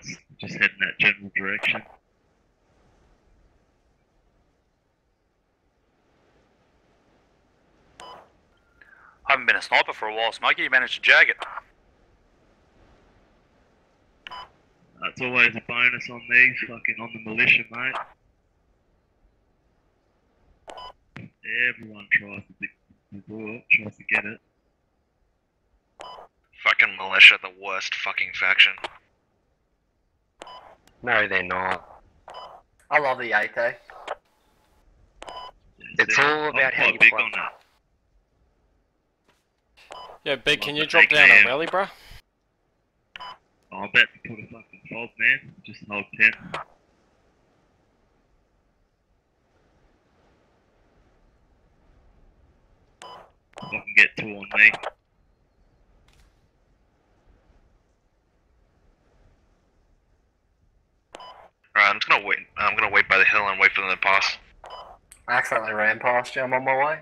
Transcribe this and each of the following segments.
shots. Just heading that general direction. I haven't been a sniper for a while, Smokey. You managed to jag it. That's always a bonus on these, fucking on the militia, mate. Everyone tries to do it, tries to get it. Fucking militia, the worst fucking faction. No, they're not. I love the AK. It's all about how you big play. on that. Yeah, Big, Like can the you drop down AKM. a rally, bruh? I'm about to put a fucking fob, man. Just hold 10. If I can get 2 on me. Alright, I'm just gonna wait. I'm gonna wait by the hill and wait for them to pass. I accidentally ran past you. I'm on my way.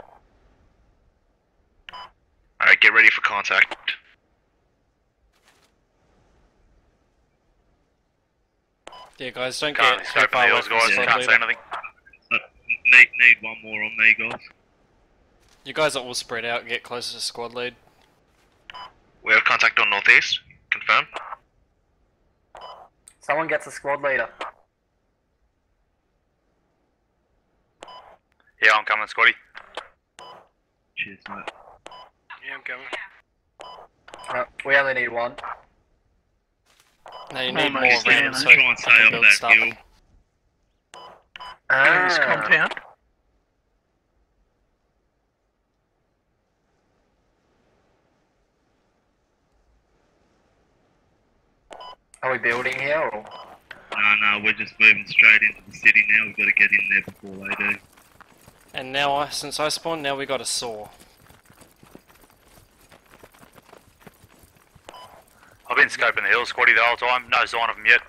Alright, get ready for contact. Yeah, guys, don't Can't get scope too the far away hills, from guys. the squad Can't say leader. anything. Need one more on me, guys. You guys are all spread out, get closer to squad lead. We have contact on northeast. Confirm. Someone gets a squad leader. Yeah, I'm coming, Scotty. Cheers, mate. Yeah, I'm coming. We only need one. No, you Oh, need mate, more stay rounds down so Try you and stay can up build that stuff. hill. This Ah, compound. are we building here or? No, we're just moving straight into the city now. We've got to get in there before they do. And now, since I spawned, now we got a saw. I've been scoping the hills, Scotty, the whole time. No sign of them yet.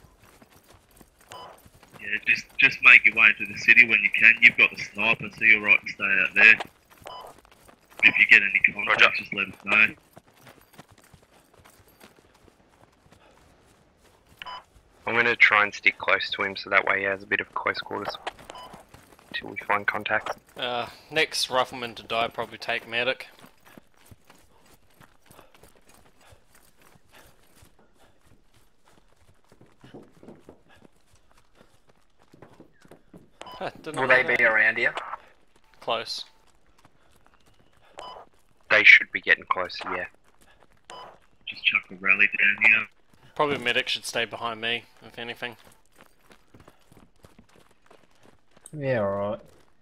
Yeah, just make your way into the city when you can. You've got the sniper, so you're right to stay out there. If you get any contacts, Roger. just let us know. I'm gonna try and stick close to him so that way he has a bit of close quarters. Till we find contact. Next rifleman to die, probably take medic. Huh, didn't Will I they know be that? around here? Close. They should be getting closer, yeah. Just chuck a rally down here. Probably medic should stay behind me, if anything. Yeah, alright.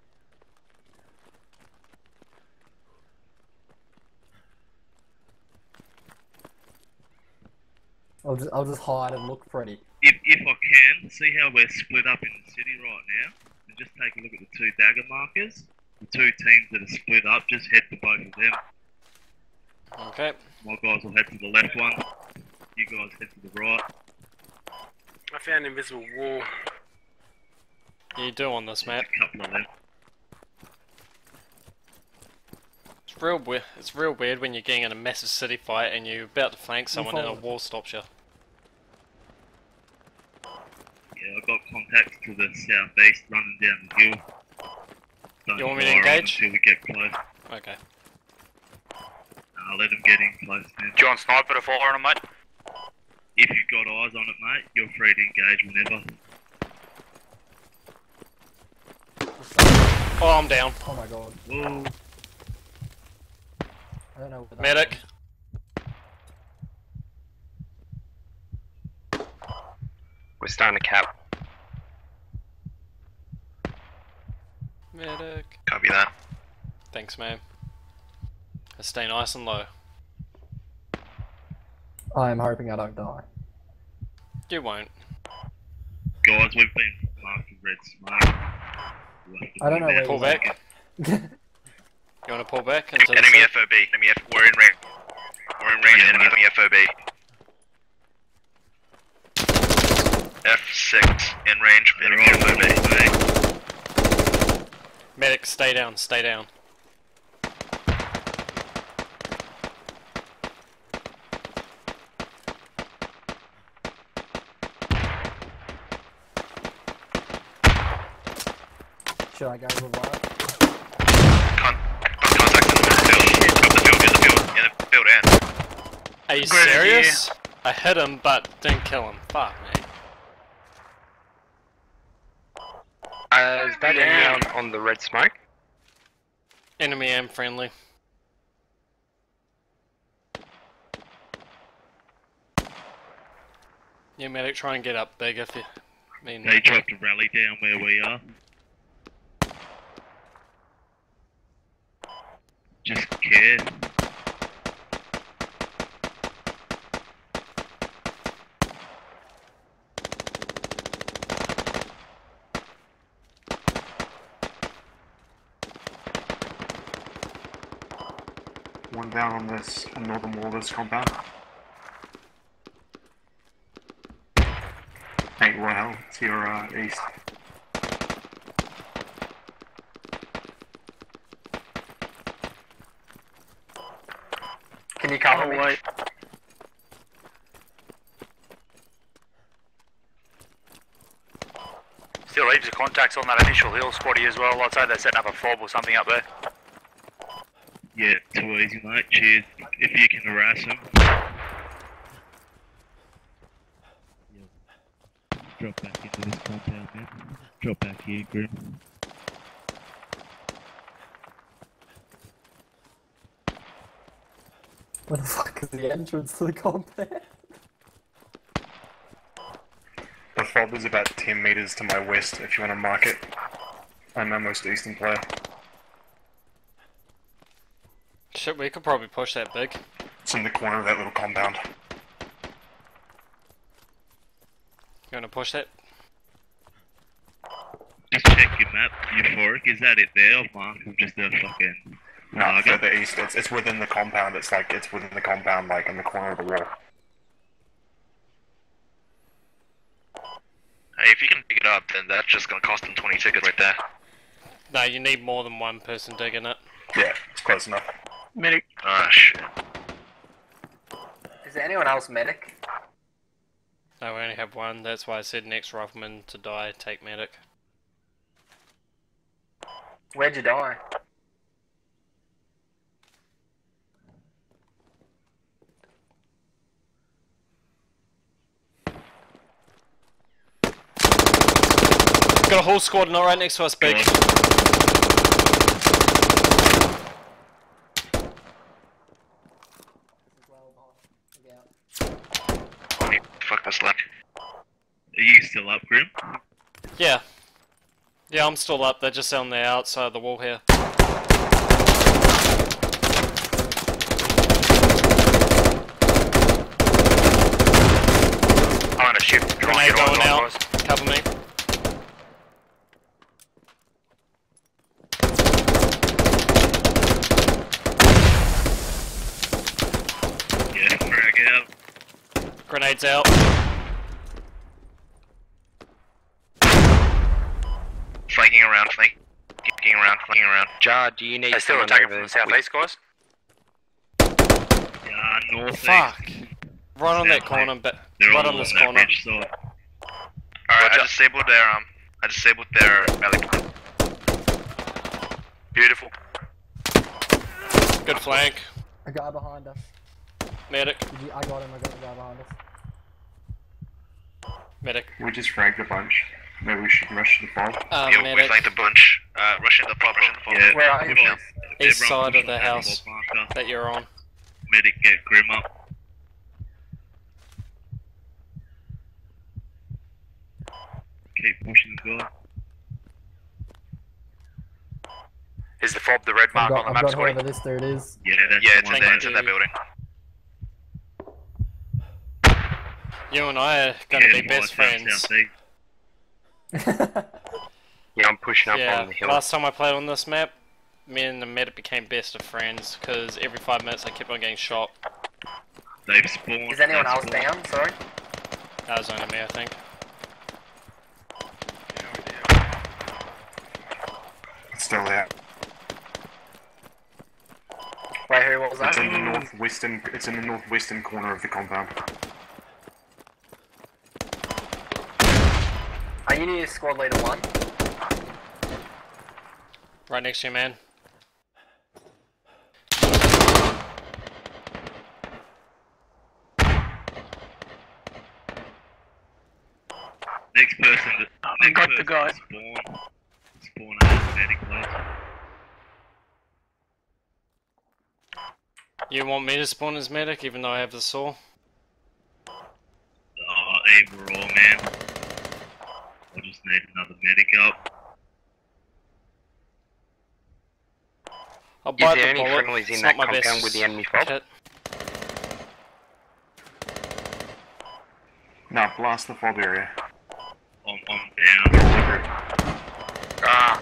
I'll just hide and look pretty. If I can, see how we're split up in the city right now, and just take a look at the 2 dagger markers. The 2 teams that are split up, just head to both of them. Okay. My guys will head to the left one. You guys head to the right. I found invisible wall. You do on this map. There's a couple of them. It's real weird when you're getting in a massive city fight and you're about to flank someone and a follow. wall stops you. Yeah, I've got contacts to the southeast running down the hill. Don't You want me to fire on them engage? until we get close. Okay. I'll let them get in close then. Do you want sniper to fire on them, mate? If you've got eyes on it, mate, you're free to engage whenever. Oh, I'm down. Oh my god. Whoa. I don't know where that Medic. We're starting to cap. Medic. Copy that. Thanks, man. Stay nice and low. I am hoping I don't die. You won't. Guys, we've been marked with red smoke. We'll have to I don't know move where out. Pull he's back. You want to pull back into the Enemy city? FOB. We're in range. We're in range. Yeah, Enemy mate. FOB. F6 in range. They're Enemy all FOB. mate. Medic, stay down, stay down. Should I go revive? Contact in the field. Top the field, end. Are you Great serious? I hit him, but didn't kill him. Fuck me. Is that anyone on the red smoke? Enemy and friendly. Yeah, medic, try and get up big if you mean. They dropped a rally down where we are. Just care. One down on this northern wall of this compound. Hey, what hell? It's your east. Can you cover me? wait. Still heaps of contacts on that initial hill squaddy as well. I'd say they're setting up a fob or something up there. Yeah, too easy, mate. Cheers. If you can harass them. Drop back into this compound, man. Drop back here, Grim. Where the fuck is the entrance to the compound? The fob is about 10 meters to my west if you want to mark it. I'm our most eastern player. Shit, we could probably push that big. It's in the corner of that little compound. You wanna push that? Just check your map, Euphoric. Is that it there? I've marked with just a fucking No, target. further east. It's within the compound. It's within the compound, like in the corner of the wall. Hey, if you can pick it up, then that's just gonna cost them 20 tickets right there. No, you need more than one person digging it. Yeah, it's close enough. Medic. Ah, shit. Is there anyone else medic? No, we only have one. That's why I said next rifleman to die, take medic. Where'd you die? Got a whole squad not right next to us, big. Holy fuck, that's luck. Are you still up, Grim? Yeah. Yeah, I'm still up. They're just on the outside of the wall here. I'm gonna shift. Try Grenade and get on going out. boys. Cover me. Yeah, frag out. Grenades out. Flanking around, flanking around. Jar, do you need They still someone attacking over from the southeast, guys. Yeah, north. Fuck. Right on that South corner, but They're right all on this that corner. ridge side. Alright, I disabled their melee point. Beautiful. Good flank. A guy behind us. Medic. I got him, I got the guy behind us. Medic. We just fragged a bunch. Maybe we should rush to the fob. Yeah, we Medic. flanked a bunch. Rush into the pub, rush into the pub. Yeah, Where are you, push boys? up. East Everyone side push of the up house that marker. that you're on. Medic, get Grim up. Keep pushing the guy. Is the fob the red mark on the I've map, got squaddy? whoever this dude is. Yeah, that's Yeah, the it's one in Thank there, there. it's in that you. building. You and I are gonna Yeah, be best north, south, friends. south, Yeah, I'm pushing up Yeah, on the hill. last time I played on this map, me and the medic became best of friends because every 5 minutes I kept on getting shot. They've spawned. Is anyone they've else spawned. down? Sorry. That was only me, I think. It's still there. Wait, who was It's that? in the northwestern. It's in the northwestern corner of the compound. Are you near squad leader 1? Right next to you, man. Next person to I got the guy. Spawn a medic, please. You want me to spawn as medic even though I have the saw? Either or, man. I just need another medic up. I'll Is bite there the any bullet. friendlies in It's that not my compound best with the enemy fob? kit. No, blast the fob area. I'm down. Ah.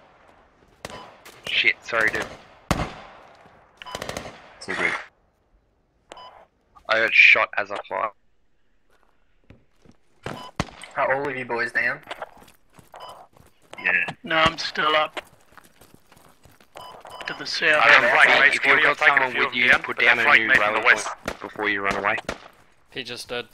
Shit, sorry dude. So good. I got shot as I fly. Are all of you boys down? Yeah. No, I'm still up. To the south. I got a flank mate, If Squatty. you've I've got taken a someone few with of you, them put but down they're a flank new mate from rally the west. point before you run away. He just did.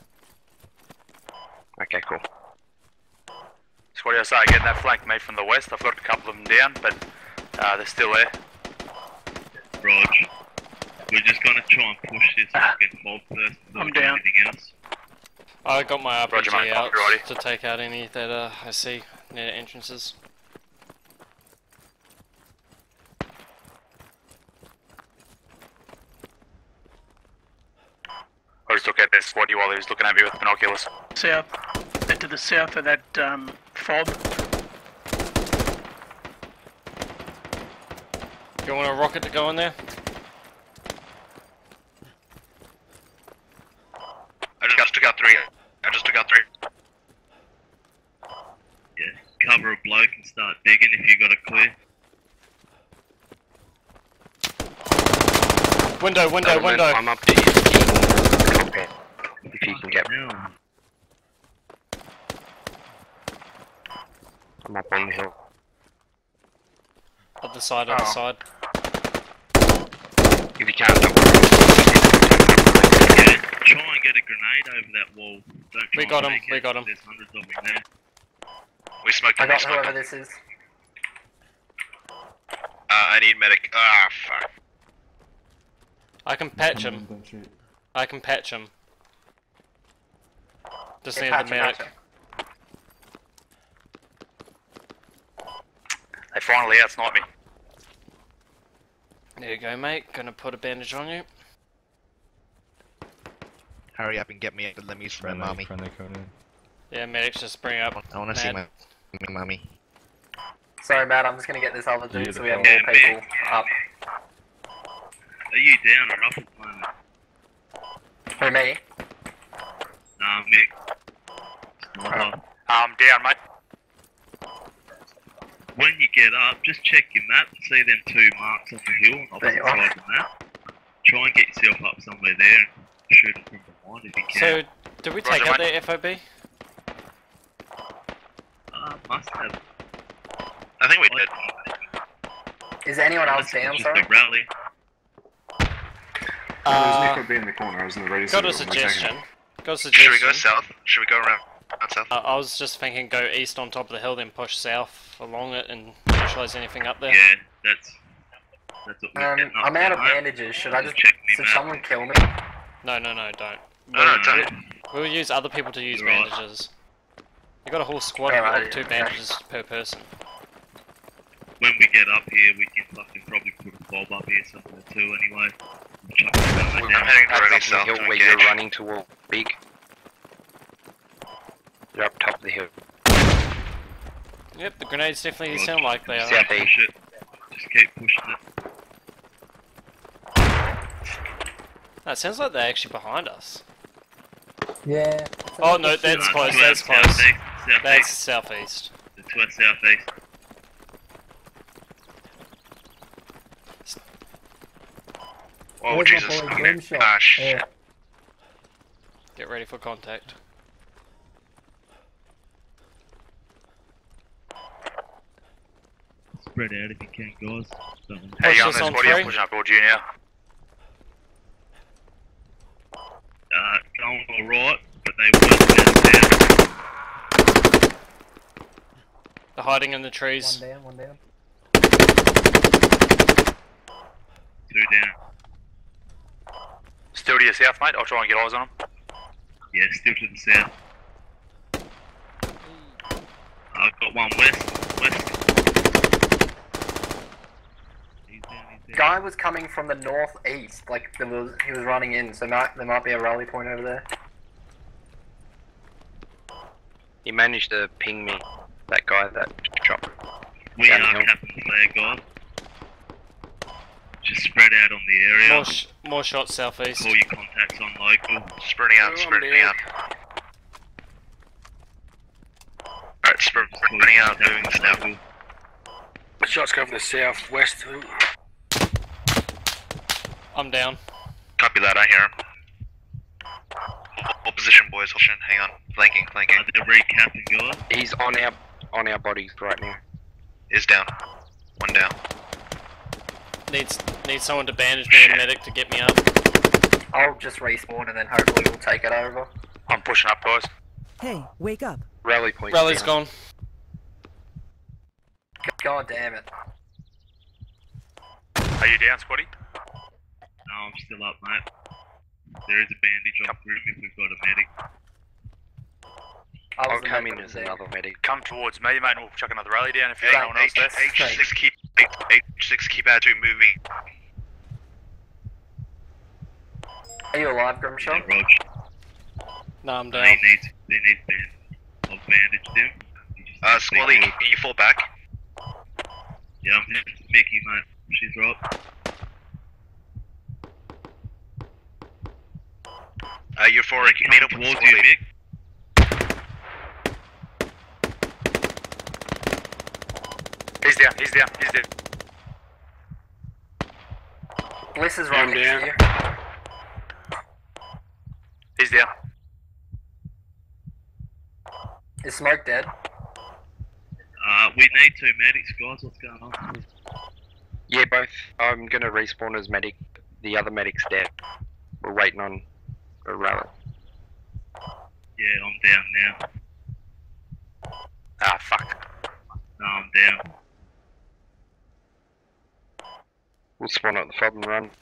Okay, cool. Squatty, I started getting that flank mate from the west. I've got a couple of them down, but they're still there. Rog. We're just gonna try and push this fucking fob first before I'm we do down. anything else. I got my Roger, RPG mate. out Righty. to take out any that I see near entrances. I just looked at that Squatty while he was looking at me with binoculars. South. To the south of that fob. You want a rocket to go in there? I just took out 3. I just took out 3. Yeah. Cover a bloke and start digging if you got it clear. Window, window, Gentlemen, window. I'm up to you. Compound. If you can get. Now. I'm up on the hill. Other side, other Oh. side. If you can't, don't worry. Yeah, try and get a grenade over that wall. Don't try We and got him, make we it. got him. There's hundreds of them there. We smoked I him. We got smoked whoever him. this is. I need medic. Ah, fuck. I can patch him. Don't shoot. I can patch him. Just Yeah, need patch the him, medic. patch him. They finally outsniped me. There you go, mate. Gonna put a bandage on you. Hurry up and get me the lemmies from my mommy. Yeah, medics just bring up. I want to see Mad. my mummy. Sorry, Matt, I'm just gonna get this other dude so we have Yeah, more people big. up. Are you down or up at the moment? For me? Nah, Mick. Sniper. I'm down, mate. When you get up, just check your map and see them 2 marks on the hill on the There opposite you are. side of the map. Try and get yourself up somewhere there and shoot them from behind if you can. So, did we take Roger, out mate. their FOB? Must have. I think we did. Is anyone else down, Just sorry? a rally. There's Uh, Nico B in the corner. I was in the radio got a signal when we were taking suggestion. Got a Should we suggestion. go south? Should we go around south? I was just thinking go east on top of the hill, then push south along it and neutralize anything up there. Yeah, that's what we're getting up I'm to, out of mate. bandages. Should I just... Check me Should map. someone kill me? No, no, no, don't. No, don't. We'll use other people to use You're right. bandages. You got a whole squad Alright, of 2 okay. bandages per person. When we get up here, we can fucking probably put a fob up here somewhere too anyway. We'll chuck it down I'm there. heading That's directly up the south hill to where engage. you're running toward big. You're up top of the hill. Yep, the grenades definitely Right. sound like they are. South Push east. it. Just keep pushing it. That sounds like they're actually behind us. Yeah. Oh no, that's No, close, to our that's close. southeast, That's southeast. southeast. To our southeast. Oh, Where's my Jesus. boy Okay. Grimshot? Ah, shit. Yeah. Get ready for contact. Spread out if you can, guys. Don't want to- Hey, Push I'm this there, on Squatty. I'm 3. pushing up towards you now. Going alright, but they will down. They're hiding in the trees. One down, one down. down. Still to your south, mate. I'll try and get eyes on them. Yeah, still to the south. I've got one west. He's down. Guy was coming from the northeast, like he was running in, so there might be a rally point over there. He managed to ping me, that guy that shot. We Down are the hill. Captain Flag, guys. Just spread out on the area. More shots southeast. Call your contacts on local. Spreading out, spreading out. Alright, spreading out, moving south. Shots come from the southwest. I'm down. Copy that, I hear him. Hold position, boys, hang on. Flanking. They're recapping, guys. He's on our bodies right now. Is down. One down. Need someone to bandage me and medic to get me up. I'll just respawn and then hopefully we'll take it over. I'm pushing up, guys. Hey, wake up. Rally point. Rally's down. gone. God damn it. Are you down, Squatty? No, I'm still up, mate. There is a bandage on room if we've got a medic. I'll come in as another medic. Come towards me, mate, and we'll chuck another rally down if there's no one else there. H6 keep attitude moving. Are you alive, Grimshaw? Yeah, Rog. No, I'm down. He needs bandage. I've bandaged him. Squally, can you fall back? Yeah, I'm here. Mickey, mate. She's right. Euphoric, you need to put towards you, Mick. He's down. Bliss is right next to you. He's down. Is Smoke dead? We need 2 medics, guys. What's going on? Yeah, both. I'm gonna respawn as medic. The other medic's dead. We're waiting on a rally. Yeah, I'm down now. Ah, fuck. No, I'm down. We'll spawn at the fob and run.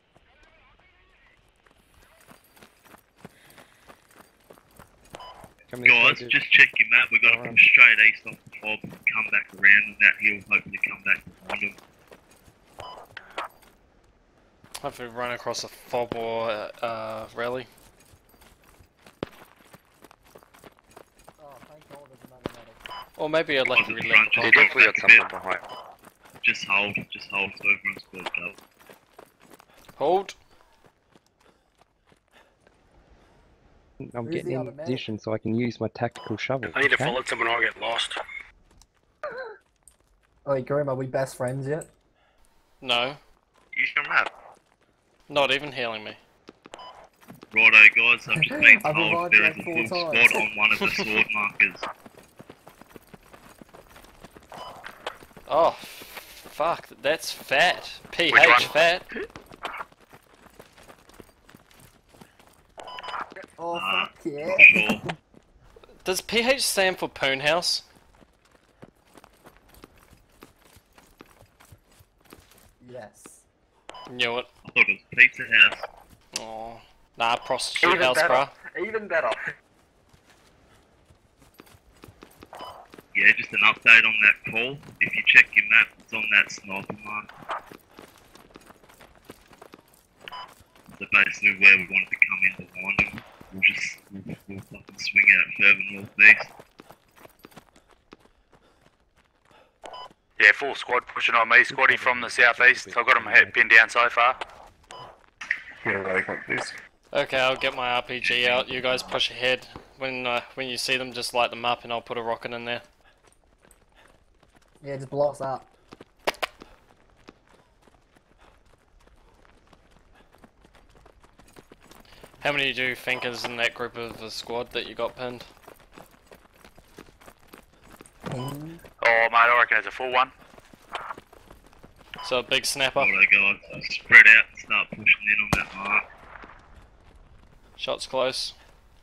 Guys, just check your map. We've got to push straight east off the fob and come back around on that hill, hopefully come back behind them. Hopefully run across a fob or rally. Or maybe I'd like to relay the They definitely got something behind. Just hold so everyone's got go. Hold. I'm getting in position so I can use my tactical shovel. I need to follow someone or I get lost. Oi, Grim, are we best friends yet? No. Use your map. Not even healing me. Righto, guys, I've just been I've told revived there is you a full 4 times. squad on one of the sword markers. Oh, fuck, that's fat. PH one? fat. Oh, fuck yeah. Not sure. Does PH stand for Poon House? Yes. Knew it. I thought it was Pizza House. Oh, nah, prostitute Even house, better. bruh. Even better. Yeah, just an update on that call. If you check your map, it's on that sniper mark. So basically where we wanted to come in behind him, we'll fucking swing out further northeast. Yeah, full squad pushing on me. Squaddy from the southeast. I've got him pinned down so far. Yeah, like this. Okay, I'll get my RPG out. You guys push ahead. When you see them, just light them up and I'll put a rocket in there. Yeah, just blow us up. How many do you think is in that group of the squad that you got pinned? Oh, mate, I reckon it's a full one. So a big snapper. Righto, guys, so spread out and start pushing in on that mark. Shots close.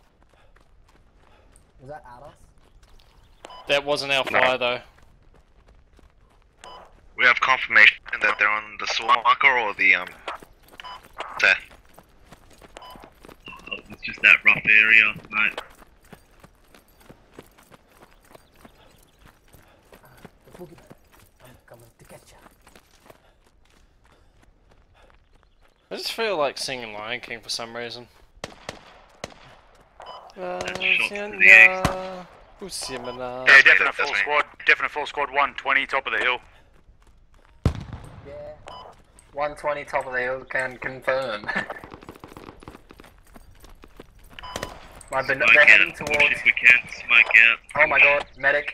Was that at us? That wasn't our fire though. We have confirmation that they're on the sword marker or the it's just that rough area, mate. The boogeyman. I'm coming to get ya. I just feel like singing Lion King for some reason. Yeah, definite full squad. Definite full squad. 120, top of the hill. Yeah. 120 top of the hill can confirm. They're heading towards. If we can, smoke out. Oh my god, medic.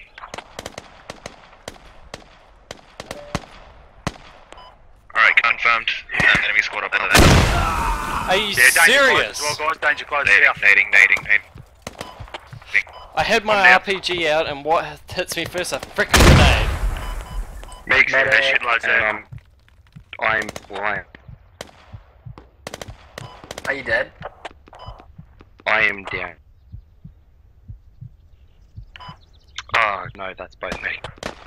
Alright, confirmed. Enemy squad up there. Are you danger serious? Close as well, guys. Danger close. Nading. I had my RPG out, and what hits me first? A frickin' grenade. Make sure that shit loads And I'm blind. Are you dead? I am down. Oh no, that's both me.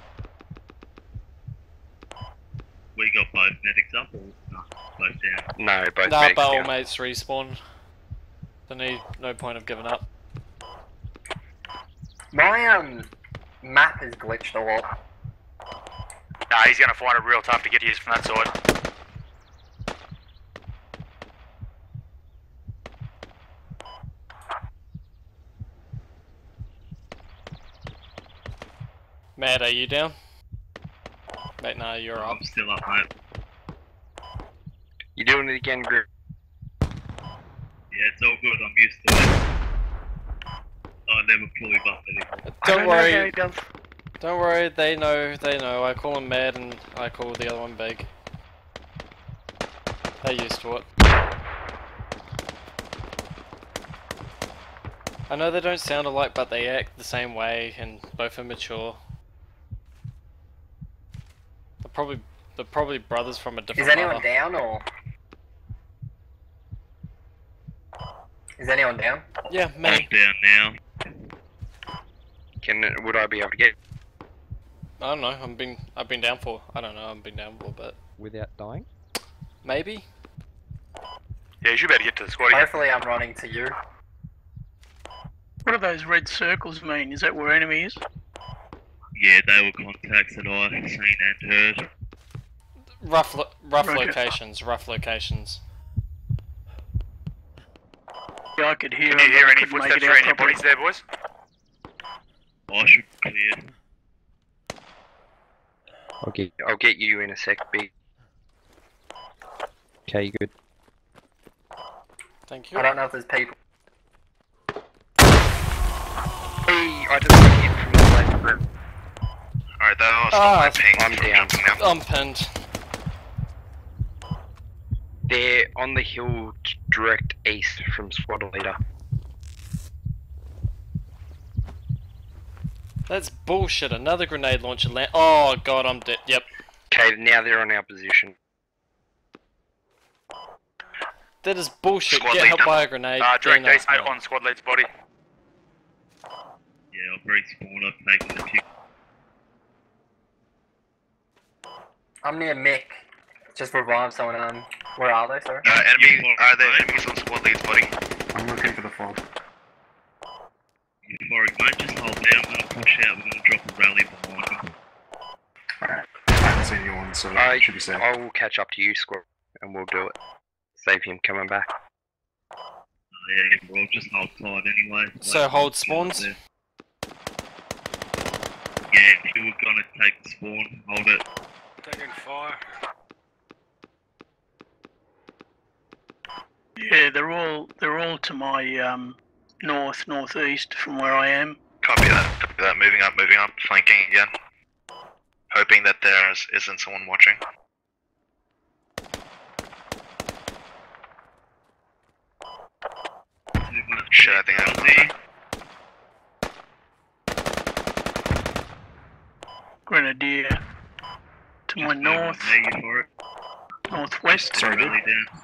We got both medics up or no? Both down. No, both Nah, medics but all down. mates respawn. No point of giving up. My map is glitched a lot. Nah, he's gonna find it real tough to get used from that side. Matt, are you down? Mate, nah, you're up. I'm still up, mate. You doing it again, Grip? Yeah, it's all good. I'm used to it. I never fully buffed it. Don't worry. Don't worry. They know. I call him Mad, and I call the other one Big. They're used to it. I know they don't sound alike, but they act the same way, and both are mature. They're probably brothers from a different Is anyone mother. down or? Is anyone down? Yeah, me. I'm down now. Would I be able to get? I don't know. I've been down for. I don't know. I've been down for, but Without dying? maybe. Yeah, you better get to the squad again. Hopefully I'm running to you. What do those red circles mean? Is that where enemy is? Yeah, they were contacts that I've seen and heard. Rough Roger. locations. Rough locations. Yeah, I could hear. Can you hear them, any but I couldn't make footsteps it or out any properly. bodies there, boys? I should be clear. I'll get you in a sec, B. Okay, good. Thank you. I don't know if there's people. Hey, I just got hit from the left group. Alright, that was Ah, my ping. I'm down. I'm pinned. They're on the hill direct east from squad leader. That's bullshit. Another grenade launcher land. Oh god, I'm dead. Yep. Okay, now they're on our position. That is bullshit. Squad Get lead help by a grenade. Direct then east, mate, on squad lead's body. Yeah, I've respawned. I've taken a few. I'm near Mick. Just revive someone. Where are they, sir? Enemy, are there enemies on squad lead's body? I'm looking for the fog. Euphoric, mate, just hold down. I'm gonna push out. We're gonna drop a rally behind them. Alright. I haven't seen anyone, so it should be safe. I will catch up to you, squad, and we'll do it. Save him coming back. Yeah, we'll just hold tight anyway. So hold spawns? Yeah, if you were gonna take the spawn, hold it. Taking fire. Yeah, they're all to my northeast from where I am. Copy that. Moving up, flanking again. Hoping that there isn't someone watching. Shit, I think that was me. Grenadier to my north, There, Euphoric. northwest. Sorry, dude. Rally down.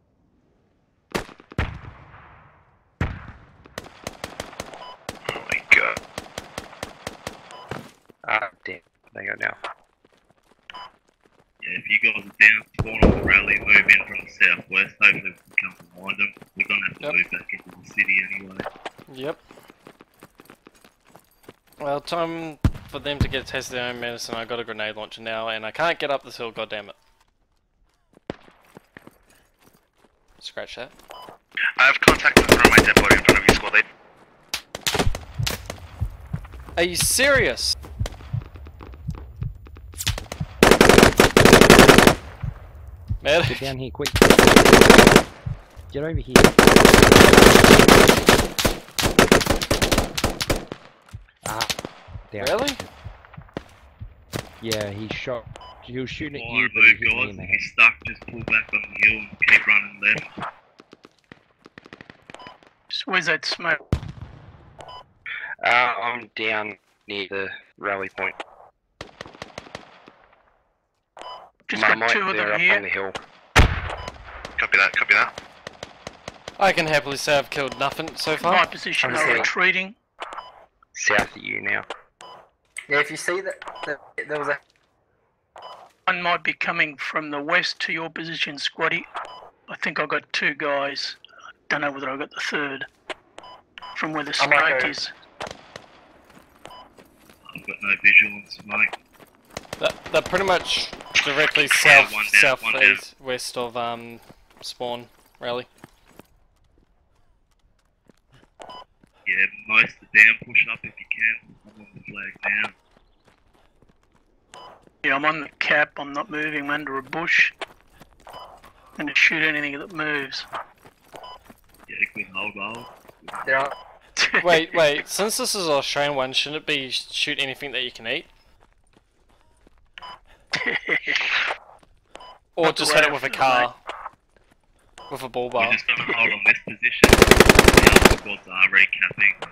Oh my god. Ah, damn. They go now. Yeah, if you guys are down, spawn on the rally, move in from the southwest. Hopefully we can come behind them. We're gonna have to Yep. move back into the Yep. Well, time for them to get tested their own medicine. I got a grenade launcher now, and I can't get up this hill. God damn it! Scratch that. I have contact with my dead body in front of you, squad lead. Are you serious? Medic. Get down here, quick. Get over here. Ah, down. Really? Yeah, he shot. He was shooting at you, Alright, but he move hit me guys. in the If head. you're stuck, just pull back on the hill and keep running left. So where's that smoke? I'm down near the rally point. Just got Marmite, two of they're them up here. on the hill. Copy that, copy that. I can happily say I've killed nothing so far. My position I'm are seeing. retreating. South of you now. Yeah, if you see that, there was a. One might be coming from the west to your position, Squatty. I think I got two guys. Don't know whether I got the third. From where the I might smoke go. is. I've got no visual on smoke. They're pretty much directly Yeah, south, one down, one down. west of spawn rally. Yeah, most of the down, push up if you can. I'm on the flag now. Yeah, I'm on the cap. I'm not moving. I'm under a bush. I'm gonna shoot anything that moves. Yeah, good hold. There are. Wait. Since this is an Australian one, shouldn't it be shoot anything that you can eat? Or Not just the hit way it I with a feel, car. With a bull We're bar. just gonna hold on this position. The other squads are recapping.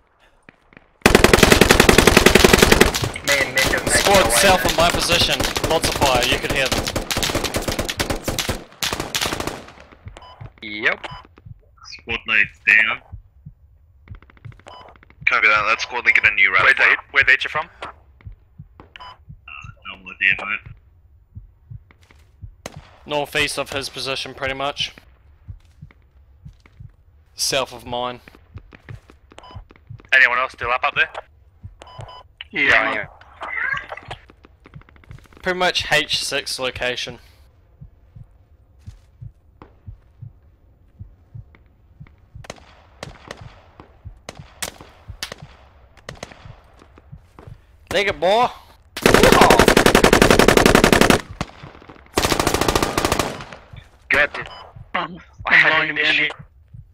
Me and Mick are making Squad our way south there. of my position. Lots of fire, you could hear them. Yep. Squad leads down. Copy that, let's squad lead get a new rally point. Where'd they hit you from? No idea, mate. Northeast of his position, pretty much. South of mine. Anyone else still up there? Yeah. Yeah. Pretty much H6 location. Take it, boy. God. I'm I had lying enemy down here. shoot.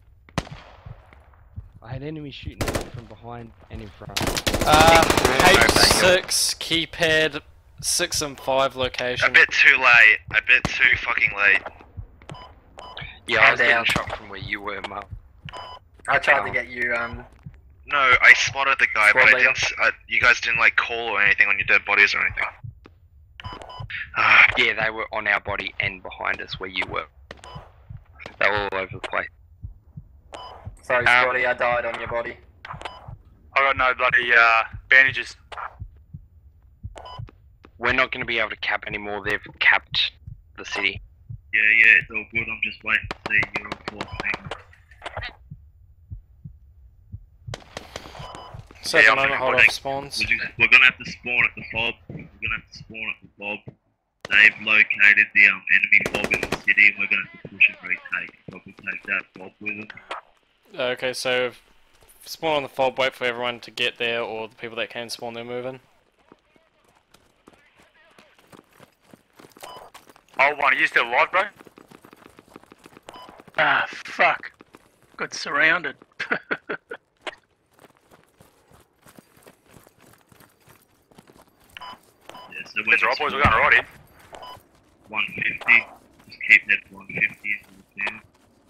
I had enemies shooting at me from behind and in front. H6 keypad 6 and 5 A location. bit too late, a bit too fucking late. Yeah, I was I'm getting down. shot from where you were, Mark. I tried to get you. No, I spotted the guy, Squad but I leader. didn't. You guys didn't like call or anything on your dead bodies or anything. Yeah, they were on our body and behind us where you were. They were all over the place. Sorry, Scotty, I died on your body. I got no bloody bandages. We're not going to be able to cap anymore. They've capped the city. Yeah, it's all good. I'm just waiting to see your report thing. So at Yeah, the I'm moment, gonna hold take- off spawns. We're gonna have to spawn at the fob. We're gonna have to spawn at the fob. They've located the enemy fob in the city, and we're gonna have to push and retake. Probably take that fob with them. Okay, so spawn on the fob, wait for everyone to get there, or the people that can spawn, they're moving. Oh, one, are you still alive, bro? Ah, fuck. Got surrounded. Yeah, so That's right, boys, we're going right in. 150. Just keep that 150 into the town.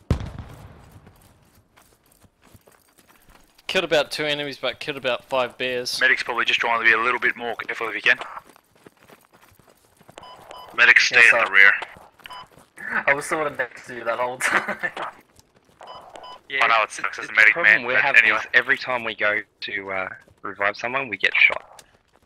Killed about 2 enemies, but killed about 5 bears. Medic's probably just trying to be a little bit more careful if he can. Medics stay Yes, in sir. the rear. I was sort of next to you that whole time. Yeah, I know it sucks as a the medic, problem man, we but have anyway. is every time we go to revive someone, we get shot.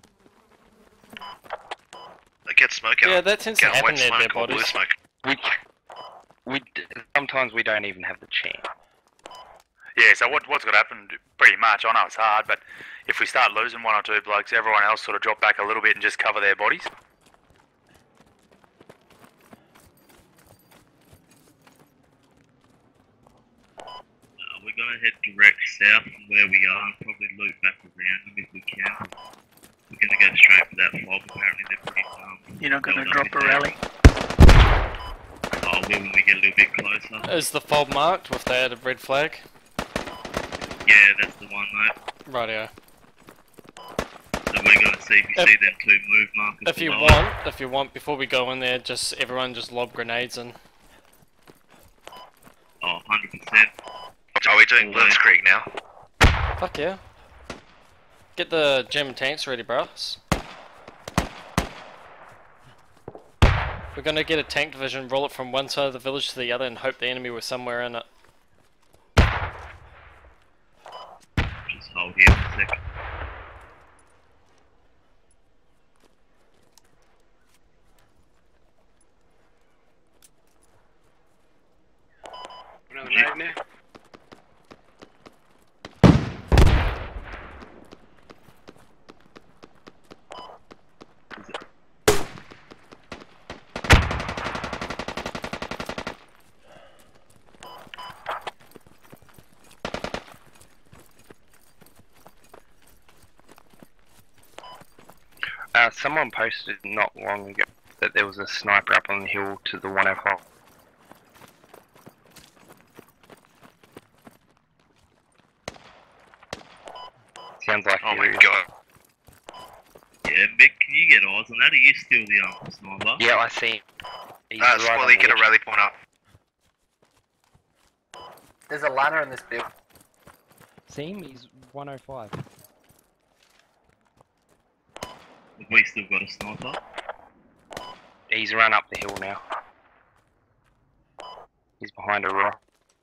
Get smoke out. Yeah, that tends to Get happen white near smoke dead or blue bodies. smoke. Sometimes we don't even have the chance. Yeah, so what's going to happen pretty much, I know it's hard, but if we start losing one or two blokes, everyone else sort of drop back a little bit and just cover their bodies. We're going to head direct south from where we are and probably loop back around them if we can. We're going to go straight for that fob. Apparently they're pretty You're not going to drop a rally? Oh, well, when we get a little bit closer. Is the fob marked with that red flag? Yeah, that's the one, mate. Rightio. So we're going to see if you see them two move markers. If you want, before we go in there, everyone just lob grenades in. Oh, 100%. Are we doing Blitzkrieg now? Fuck yeah. Get the German tanks ready, bros. We're gonna get a tank division, roll it from one side of the village to the other and hope the enemy was somewhere in it. Just hold here for a second. Another nade now? Someone posted not long ago that there was a sniper up on the hill to the 105. Sounds like oh my god. Yeah, Mick, can you get eyes on that? Are you still the sniper? Yeah, I see him. He's Squally, get a rally point up. There's a ladder in this build. See him? He's 105. Have we still got a sniper? He's run up the hill now. He's behind a rock.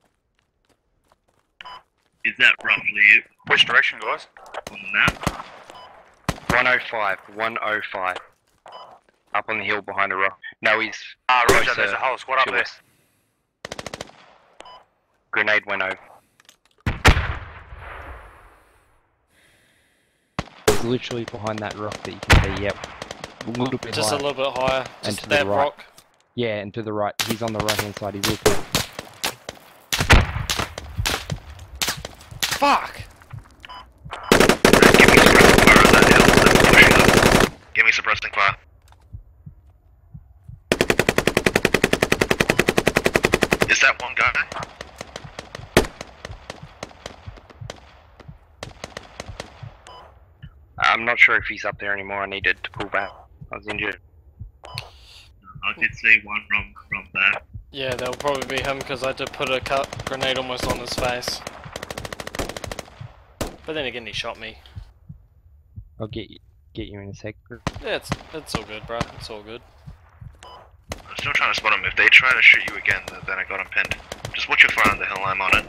Is that roughly it? Which direction, guys? On the map? 105, 105. Up on the hill behind a rock. No, he's Roger, there's a whole squad up there. Grenade went over. He's literally behind that rock that you can see, yep. A little bit Just higher. a little bit higher. And Just to that the right. rock. Yeah, and to the right. He's on the right hand side, he's looking at. Fuck! Give me suppressing fire. Is that one guy? I'm not sure if he's up there anymore. I needed to pull back. I was injured. I did see one run back. Yeah, that'll probably be him because I did put a grenade almost on his face. But then again, he shot me. I'll get you in a sec. Yeah, it's all good, bro. It's all good. I'm still trying to spot him. If they try to shoot you again, then I got him pinned. Just watch your fire on the hill. I'm on it.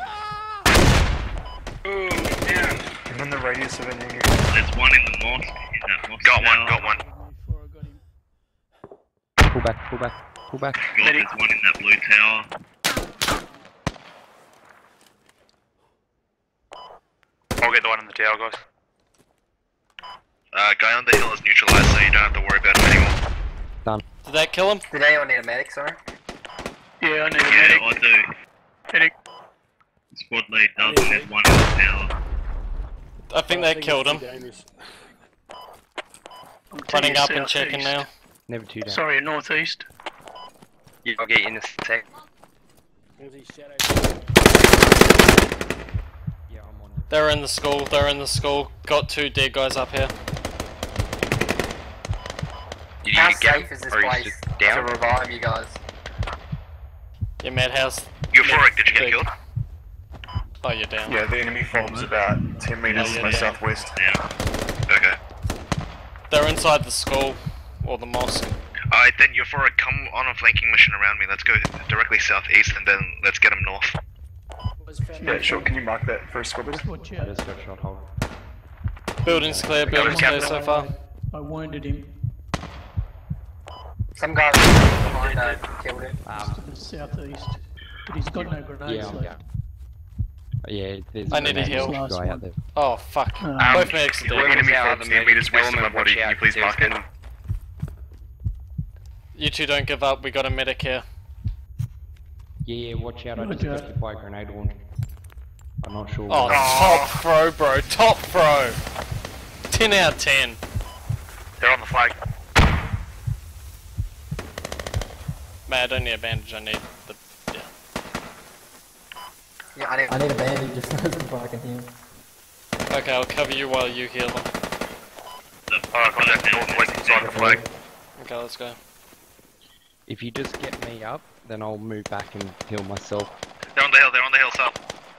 Ooh, man. I'm in the radius of any. There's one in the mosque. In that mosque Got tower. one. Got one. Pull back, pull back, pull back. God, there's one in that blue tower. I'll get the one in the tower, guys. Guy on the hill is neutralized, so you don't have to worry about him anymore. Done. Did that kill him? Did anyone need a medic, sorry? Yeah, I need a Yeah, medic. I do. Medic. Squad lead does, and there's one in the tower. I think they killed him. I'm telling Running you, up and checking southeast. now. Never too down. Sorry, northeast. Yeah, I'll get you in a sec. Yeah, I'm on it. They're in the school. They're in the school. Got 2 dead guys up here. Did you How get safe is this or are you place just to down? revive you guys? Yeah, Madhouse. Euphoric, did you get Big. killed? Oh, you're down. Yeah, the enemy fob's about 10 meters to my yeah. southwest. Okay. They're inside the school or the mosque. Alright then, Euphoric, come on a flanking mission around me. Let's go directly southeast and then let's get him north. Yeah, sure. Can you mark that first squad leader? Watch I out. just got shot hole. Building's clear. Building's clear so far. I wounded him. Some guy behind killed him. To the southeast. But he's got no grenades Yeah, left. Yeah, there's I need a an heal. guy out there. Oh fuck. Um, Both medics are dead. Enemy out, 14 the meters west of my element, body. watch Can you out, please there's mark it? enemy. You two don't give up, we got a medic here. Yeah, watch out, I just Roger. got hit by a grenade launch. I'm not sure. Oh, where. top throw, bro. Top throw. 10 out of 10. They're on the flag. Man, I don't need a bandage, I need the... yeah. Yeah, I need a bandage just so I can heal. Okay, I'll cover you while you heal them. Alright, contact northwest inside the flag. Okay, let's go. If you just get me up, then I'll move back and heal myself. They're on the hill south.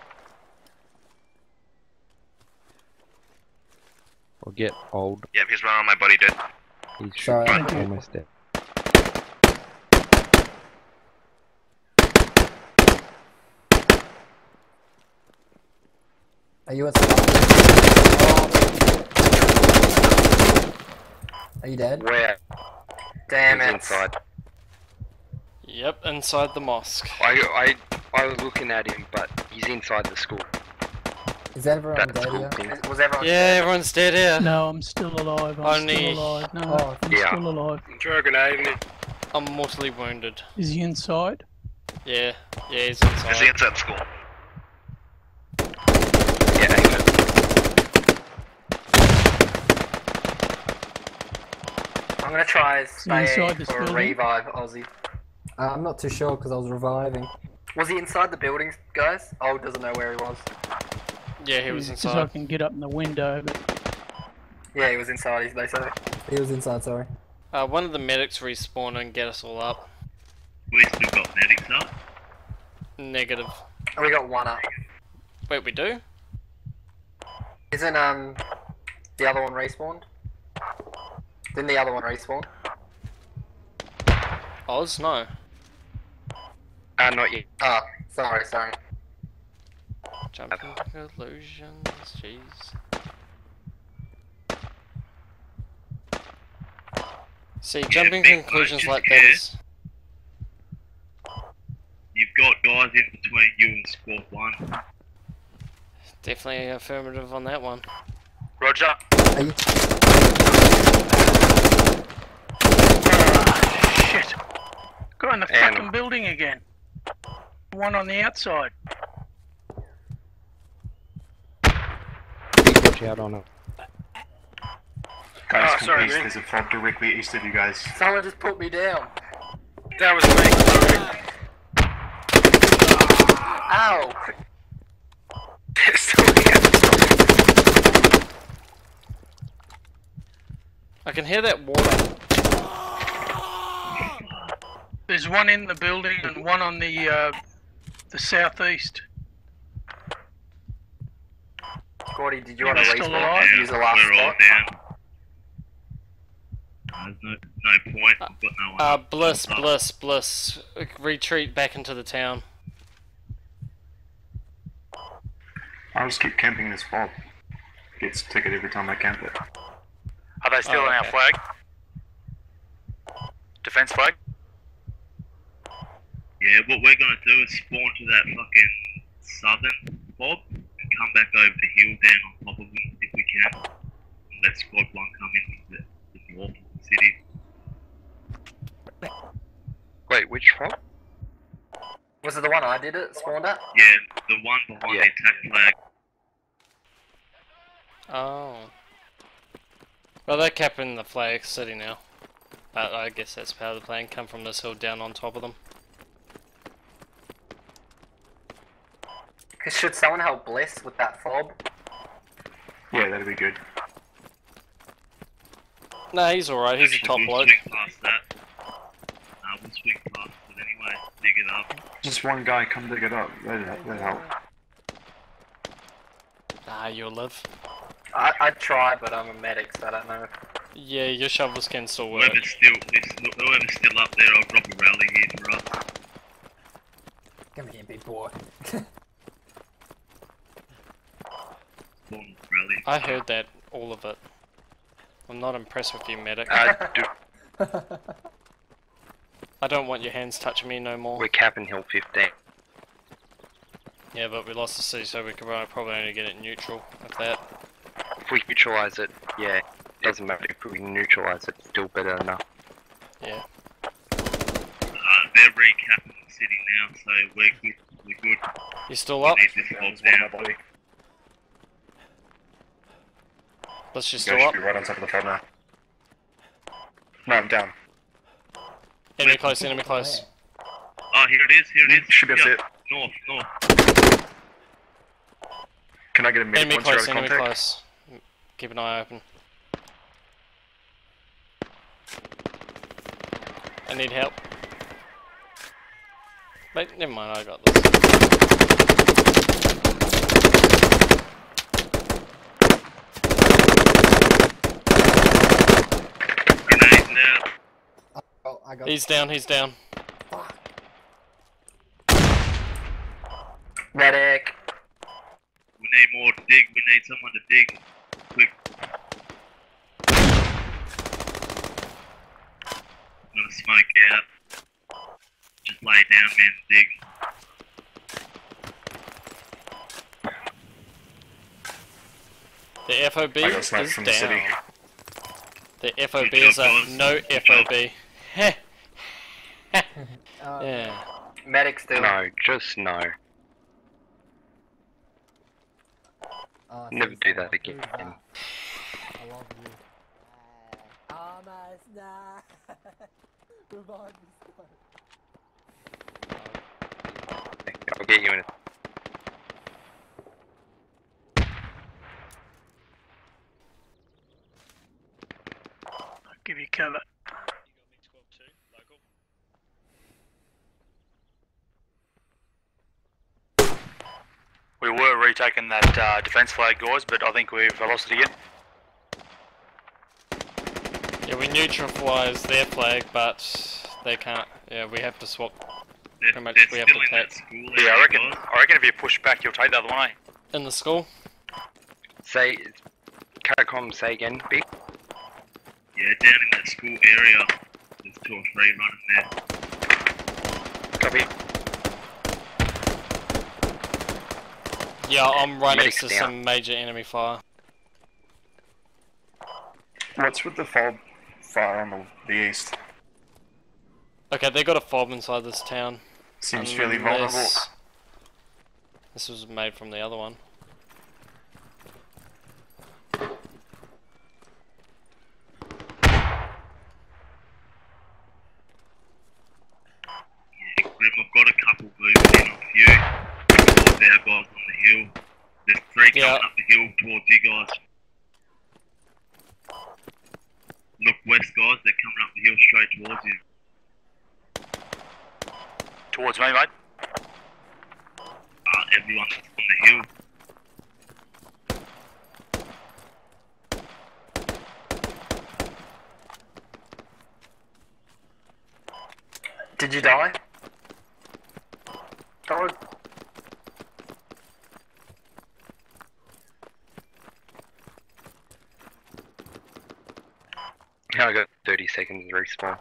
I'll get old. Yeah, he's running on my body, dude. He's Sorry. almost dead. Are you inside? Are you dead? Where? Damn He's it. inside. Yep, inside the mosque. I was looking at him, but he's inside the school. Is everyone That's dead cool here? thing. Was everyone Yeah, everyone's dead here. No, I'm still alive. I'm Only- still alive. No, Oh, I'm yeah. still alive. Throw a grenade in it. I'm mortally wounded. Is he inside? Yeah, he's Is he inside. inside the school? Yeah, hang on. I'm gonna try stay inside this for a building? revive, Aussie. I'm not too sure because I was reviving. Was he inside the buildings, guys? Oh, doesn't know where he was. Yeah, he was Because I inside. can get up in the window, but Yeah, he was inside, they say. He was inside, sorry. One of the medics respawn and get us all up. We still got medics up. Negative. Oh, we got one up. Wait, we do? Isn't the other one respawned? Didn't the other one respawn? Oz? No. Not yet. Ah, sorry. Jumping conclusions, jeez. See, jumping big conclusions boat, like just that is... You've got guys in between you and squad 1. Definitely affirmative on that one. Roger. Are you... shit. Guy in the fucking building again. One on the outside. Watch out on it. Guys, Oh, come sorry, east. man. There's a fog directly east of you guys. Someone just put me down. That was me. Sorry. Ow! I can hear that water. There's one in the building and one on the southeast. Squatty, did you want to You're still respawn alive? and use the last We're all spot? down. There's no point. I've got no one. up. Bliss. Retreat back into the town. I'll just keep camping this fog. Gets ticket every time I camp it. Are they still Oh, on our okay. flag? Defense flag? Yeah, what we're gonna do is spawn to that fucking southern fob and come back over the hill down on top of them if we can. And let squad 1 come in from the north of the city. Wait, which front? Was it the one I did it spawned at? Yeah, the one behind the attack flag. Oh. Well, they're capping the flag city now. But I guess that's part of the plan. Come from this hill down on top of them. Should someone help Bliss with that fob? Yeah, that'd be good. Nah, he's alright. He's a Actually, top we'll bloke. swing past that. We'll swing past it anyway. Dig it up. Just one guy come dig it up. That'd help. Nah, you'll live. I'd try, but I'm a medic, so I don't know. Yeah, your shovels can still work. Whoever's still up there, I'll drop a rally here for us. Come here, big boy. Spawn rally. I heard that, all of it. I'm not impressed with you, medic. I don't want your hands touching me no more. We're capping hill 15. Yeah, but we lost the city, so we could probably only get it neutral, if that. If we neutralise it, yeah, doesn't matter. If we neutralise it, it's still better enough. Yeah. They're recapping the city now, so we're good. We're good. You still up? We need this fob down. Let's just You still guys up. should be right on top of the fob now. No, I'm down. Enemy close, enemy close. Oh, here it is, here it is. Should be able to see it. North, north. Can I get a minute Enemy once you're out close, of enemy contact? close. Keep an eye open. I need help. Wait, never mind, I got this. Grenade now. Oh, I got. He's down, he's down. Medic. We need more to dig. We need someone to dig. Quick. I'm gonna smoke out. Just lay down, man. Dig. The FOB I got sniped is from the city. down. The FOB Good is job, a guys. no Good FOB. Heh. Uh, Yeah. Medic still. No, just no. Never do that again. I love you. Almost nah. Revive me, I'll get you in a... I'll give you cover. We were retaking that defence flag, guys, but I think we've lost it again. Yeah, we neutralised their flag, but they can't. Yeah, we have to swap. Pretty much, we have to take Yeah, I reckon if you push back, you'll take the other one, eh? in the school. Say... Caracom, say again, Big? Yeah, down in that school area. There's 2 or 3 running there. Copy. Yeah, I'm right Medic's next to down. some major enemy fire. What's with the fob fire on the east? Okay, they got a fob inside this town. Seems fairly vulnerable. Unless- This was made from the other one. Yeah, Grim, I've got a couple moving in off you. Towards our guys on the hill. There's 3 coming Yeah. up the hill towards you guys. Look west, guys. They're coming up the hill straight towards you. Towards me, mate. Everyone's on the hill. Did you die? Oh. I got 30 seconds to respawn.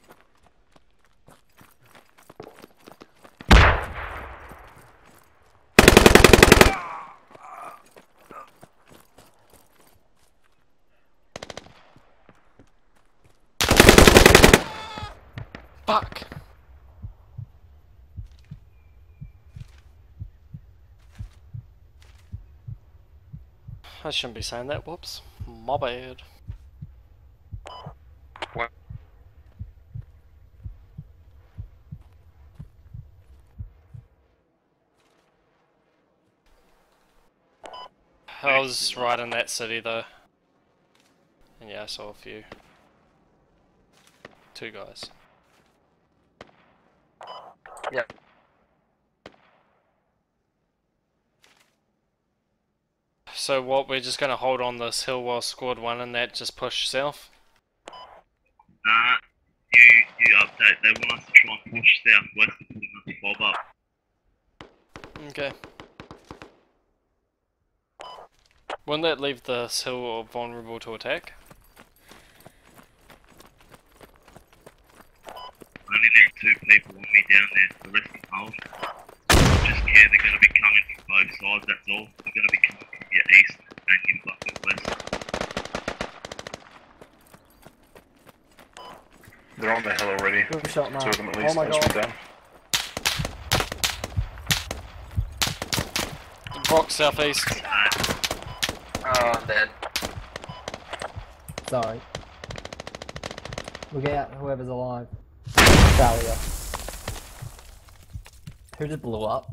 Fuck! I shouldn't be saying that, whoops. My bad. What? I was right in that city though. And yeah, I saw a few. 2 guys. Yep. So what, we're just gonna hold on this hill while squad 1 and that just push south? Nah, you update. They want us to try and push southwest to put another fob up. Okay. Wouldn't that leave this hill vulnerable to attack? I only need 2 people on me down there. The rest can hold. Just Yeah, they're going to be coming from both sides, that's all. They're going to be coming from your east and your fucking west. They're on the hill already. Good shot, man. Two of them at least. Oh my Most of them god. down. Box southeast. Oh, I'm dead. Sorry. We'll get out whoever's alive. Failure. Who just blew up?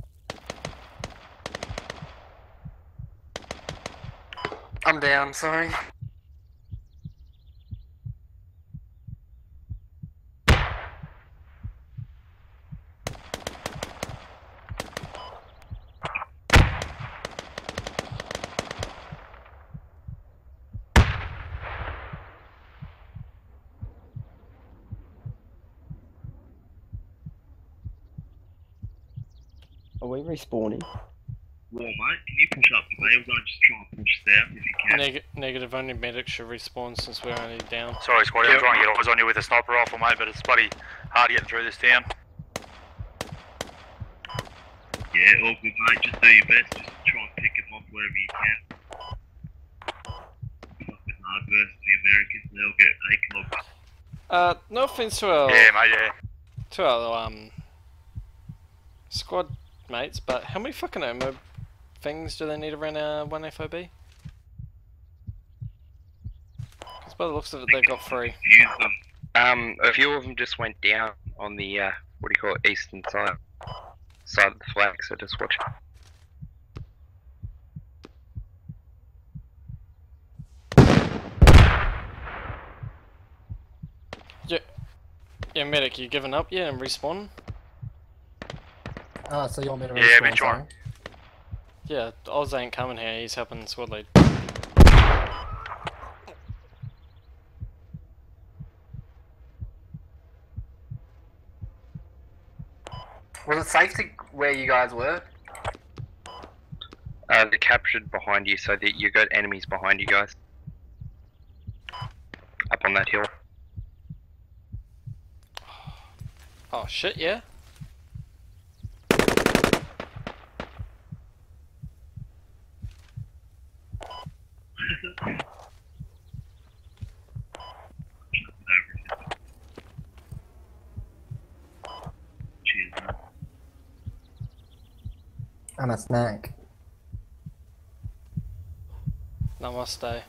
I'm down, sorry. Are we respawning? Well, mate, can you push up? Mate, we're going to just try and push south if you can. Negative, only medic should respawn since we're only down. Sorry, Squatty, I'm trying to get eyes on you with a sniper rifle, mate, but it's bloody hard getting through this town. Yeah, all good, mate. Just do your best. Just try and pick them off wherever you can. Fucking hard versus the Americans. They'll get ACOG. No offense to our Yeah, mate, yeah. to our squad mates, but how many fucking ammo things do they need around our 1 FOB? Because by the looks of it, they've got 3. Use them. A few of them just went down on the what do you call it, eastern side of the flag. So just watch it. Yeah, medic, you giving up yet and respawn? Ah, so you want me to Yeah, respawn, been trying. sorry? Yeah, Oz ain't coming here, he's helping the squad lead. Was it safe to where you guys were? They're captured behind you, so that you got enemies behind you guys. Up on that hill. Oh shit, yeah? Cheers, man. I'm a snack. Namaste.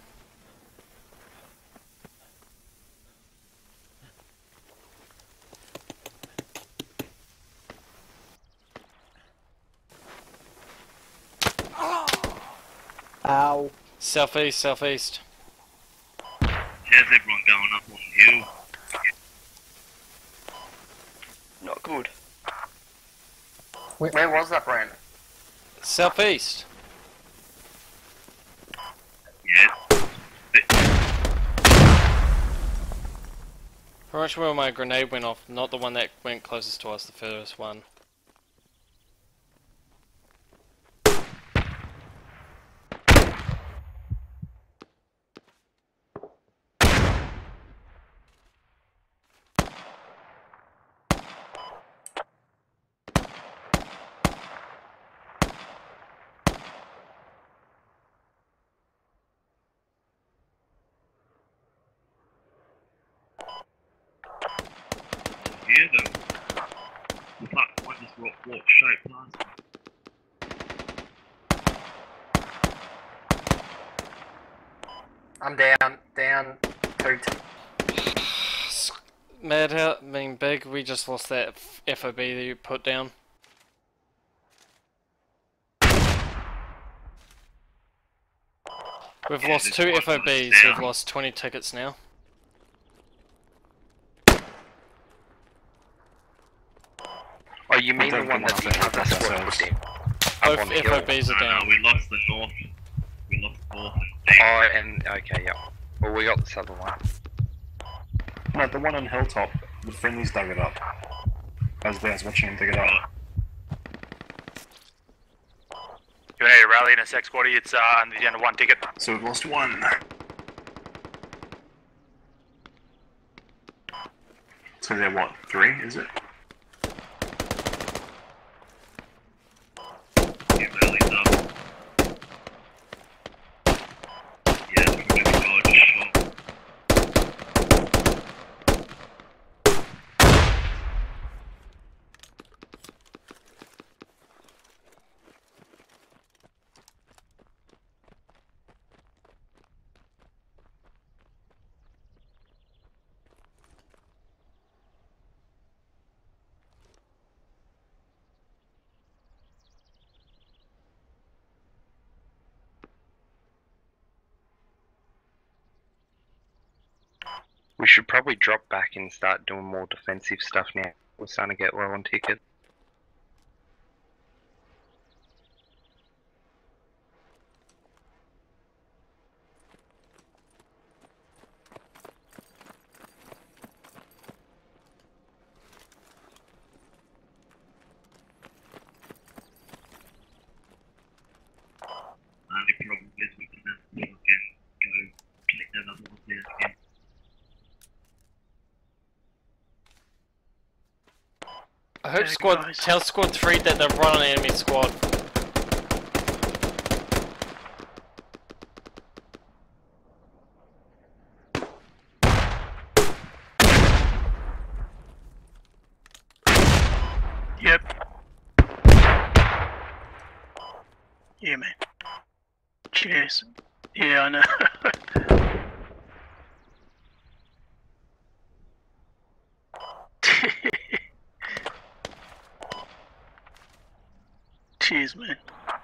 Ow. Southeast, southeast. How's everyone going up on the hill? Not good. Where was that, Brandon? Southeast. Yeah. Pretty much where my grenade went off, not the one that went closest to us, the furthest one. Yeah, the fuck, one just walked straight past me. I'm down 2. Mad, big, we just lost that FOB that you put down. We've lost 2 FOBs, we've lost 20 tickets now. Oh, you mean the one that the other squad put down? Both Up on the hill. FOBs are down. We lost the north. We lost north and east. Oh, and okay, yeah. Well, we got the southern one. No, the one on Hilltop, the friendlies dug it up. I was there, I was watching him dig it up. You want to rally in a sec, Squatty? It's under the end of 1 ticket. So we've lost 1. So they're what, 3, is it? We should probably drop back and start doing more defensive stuff now. We're starting to get low on tickets. Only problem is we're gonna fucking go take that other one down again. I hope tell squad 3 that they've run on enemy squad. Yep. Yeah, man. Cheers. Yeah, I know. Cheers, man.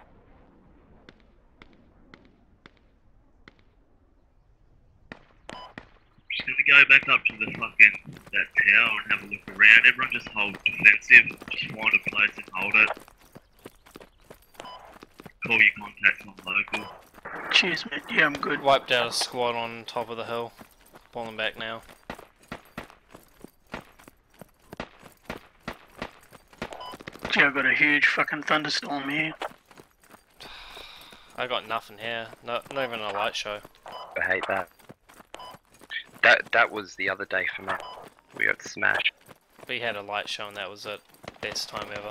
Just gonna go back up to the fucking that tower and have a look around. Everyone just hold defensive. Just find a place and hold it. Call your contacts on local. Cheers, man. Yeah, I'm good. Wiped out a squad on top of the hill. Pulling back now. Gee, I've got a huge fucking thunderstorm here. I got nothing here. Not even a light show. I hate that. That was the other day for me. We got smashed. We had a light show and that was it. Best time ever.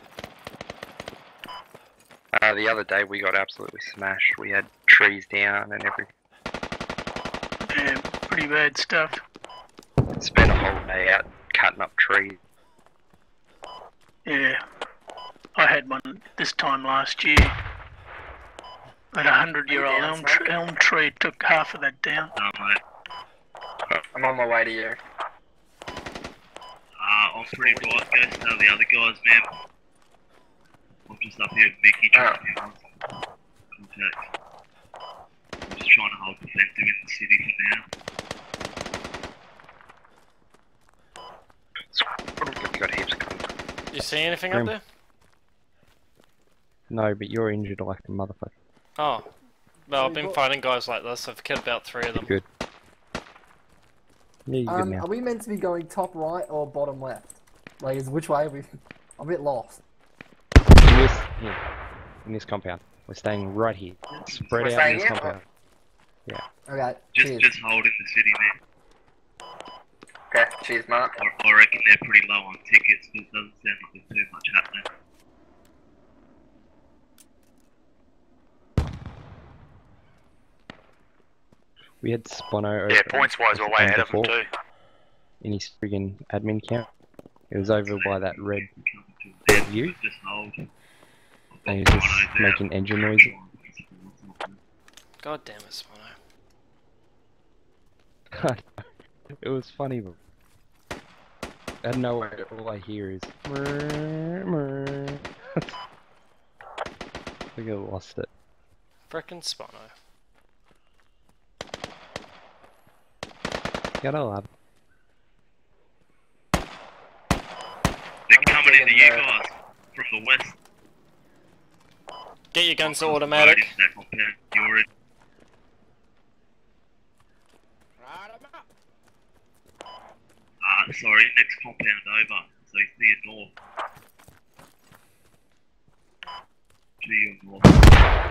The other day we got absolutely smashed. We had trees down and everything. Yeah, pretty bad stuff. Spent a whole day out cutting up trees. Yeah. I had one this time last year. That 100-year-old elm tree took half of that down. No, mate. I'm on my way to you. I'm pretty right. Go tell the other guys, man. I'm just up here with Mickey trying to find some contacts. I'm just trying to hold defensive in the city for now. You got heaps coming. You see anything up there? No, but you're injured like a motherfucker. Oh. Well, I've been fighting guys like this. I've killed about 3 of them. Good. Yeah, you're good now. Are we meant to be going top right or bottom left? Like, which way are we? I'm a bit lost. In this compound. We're staying right here. Spread We're out in staying this here? compound. Yeah. Okay, cheers. Just hold in the city, man. Okay, cheers, Mark. I reckon they're pretty low on tickets, but it doesn't sound like there's too much happening. We had Spono over. Yeah, points wise, we're way ahead of them too. In his friggin' admin count. It was over by that red view. Just hold. And he was just making engine noise. God damn it, Spono. It was funny, but out of nowhere, all I hear is murr, murr. I think I lost it. Frickin' Spono. Gotta love it. They're coming into you guys from the west. Get your guns to automatic. That compound. You're in. Sorry, next compound over. So to your north. To your north.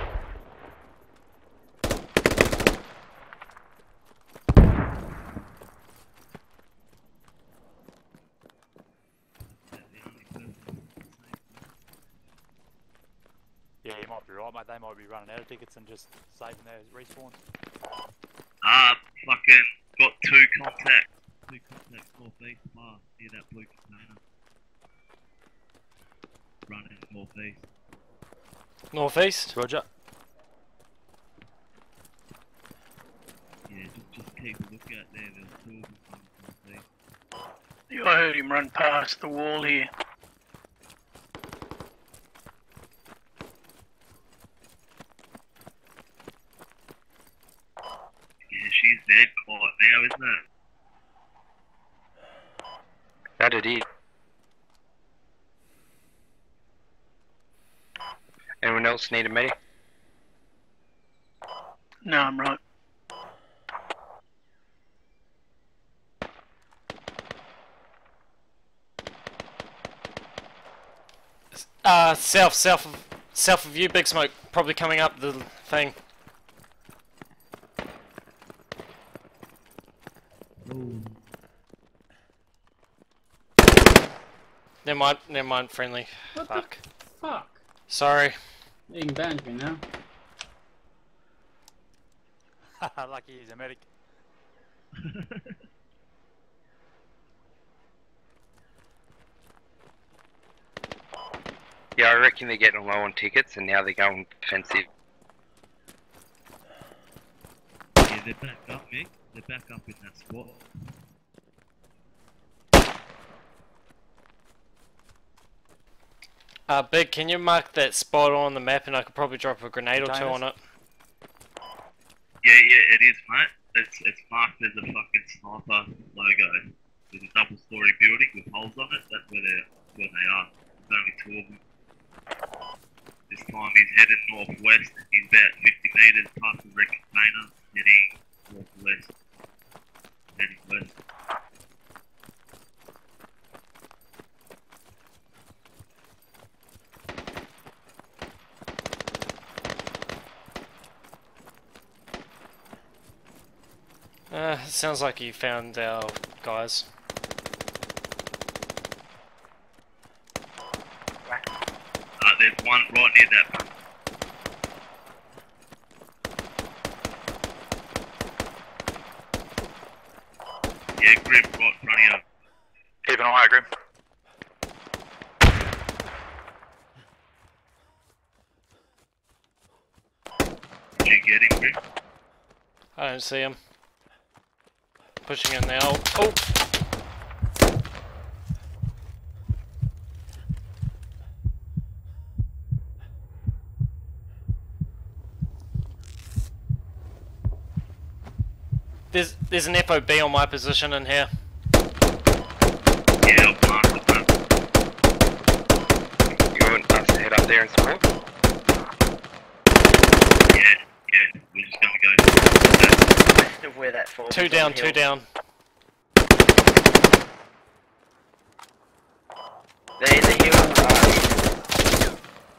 Yeah, you might be right, mate. They might be running out of tickets and just saving their respawns. Fucking got 2 contacts. 2 contacts northeast far near that blue container. Running northeast. Northeast? Roger. Yeah, just keep a look out there. There's 2 of them coming northeast. Yeah, I heard him run past the wall here. Yeah, she's dead quiet now, isn't it? That it is. Anyone else need a medic? No, I'm right. South of you, big smoke, probably coming up the thing. Never mind, friendly. What Fuck. the fuck? Sorry. You can ban me now. Lucky he's a medic. Yeah, I reckon they're getting low on tickets and now they're going defensive. Yeah, they're back up, Mick. They're back up in that spot. Big, can you mark that spot on the map and I could probably drop a grenade or two on it? Yeah, it is, mate. It's marked as a fucking sniper logo. There's a double-story building with holes on it. That's where they are. There's only two of them. This time he's headed northwest. He's about 50 meters past the red container, heading northwest. Heading west. Sounds like you found our guys. There's one right near that. Yeah, Grim, right in front of you. Keep an eye out, Grim. Did you get him, Grim? I don't see him. Pushing in now. Oh! There's an FOB on my position in here. Yeah, I'll mark the map. You want us to head up there and support? Yeah, we're just gonna go West of where that fall. Two down, two down. They're in the hill.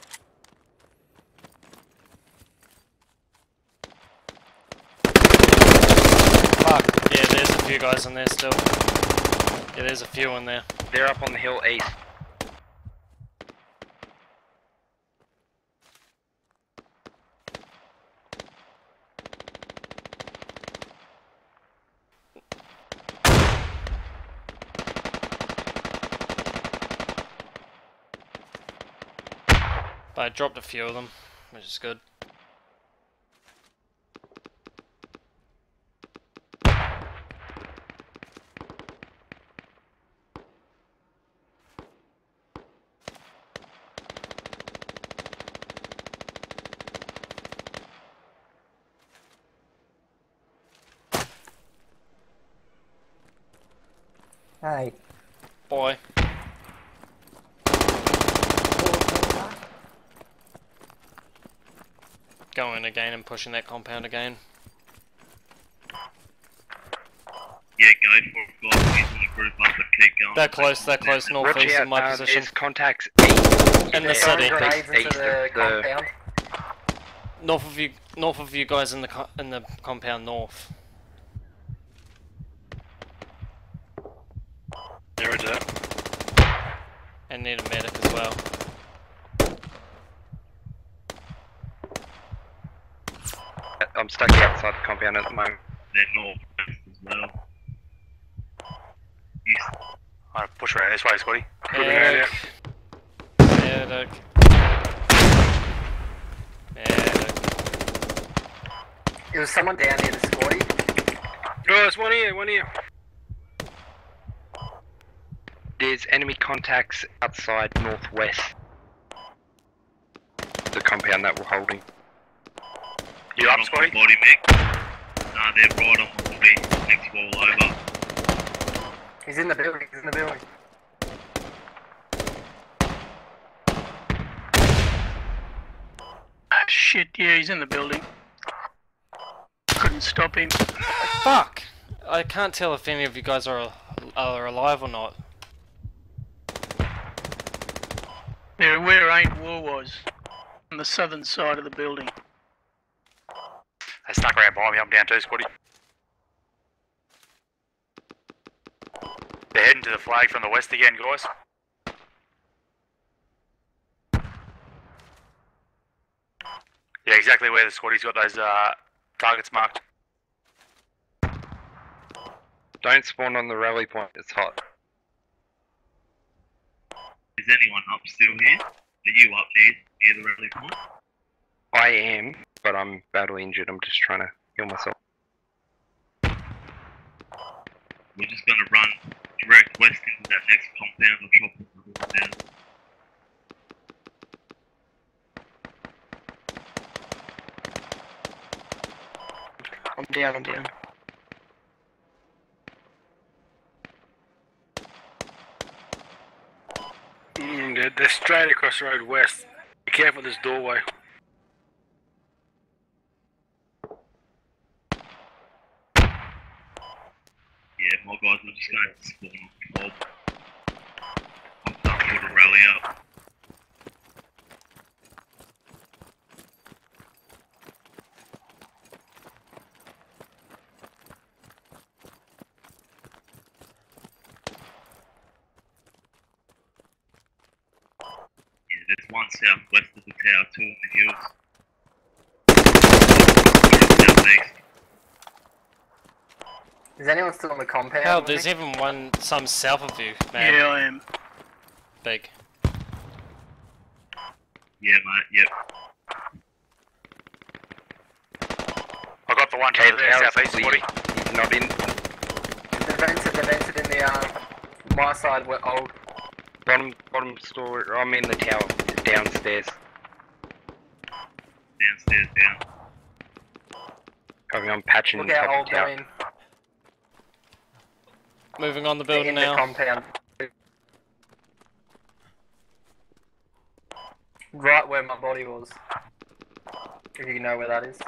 Fuck. Yeah, there's a few guys in there still. Yeah, there's a few in there. They're up on the hill east. But I dropped a few of them, which is good. Hey. Boy. Going again and pushing that compound again. Yeah, go for it, guys. He's in the group up and keep going. They're close northeast of my position. There's contacts east. In the city. Grenades into the compound. North of you guys in the compound north. There it is. And need a medic as well. I'm stuck outside the compound at the moment. They're north as well. East. Alright, push around this way, Scotty. Medic. Medic. Medic. There was someone down near the squatty. Oh, there's one here. There's enemy contacts outside northwest. The compound that we're holding. You up, Scotty? Body, Mick. Nah, they're right on the tree. Next wall over. He's in the building. shit, yeah, he's in the building. Couldn't stop him. Fuck! I can't tell if any of you guys are alive or not. They're where Ain't War was, on the southern side of the building. They stuck around behind me, I'm down too, Squatty. They're heading to the flag from the west again, guys. Yeah, exactly where the Squatty's got those targets marked. Don't spawn on the rally point, it's hot. Is anyone up still here? Are you up near the rally point? I am, but I'm badly injured. I'm just trying to heal myself. We're just going to run direct west into that next compound or chop it down. I'm down. They're straight across the road west. Be careful of this doorway. Yeah, my guys are just going to spawn on the I'll start put a rally up. There's one southwest of the tower, two in the hills. Southeast. Is anyone still on the compound? Hell, there's even some south of you, man. Yeah, I am. Big. Yeah, mate, yep. I got the one to the southeast, Squatty. He's not in. They've entered in the my side where old. Bottom store. I'm in the tower. Downstairs. Downstairs, down. I'm patching Look the out, top of old the tower. going. Moving on the They're building in now. the compound. Right where my body was. If you know where that is.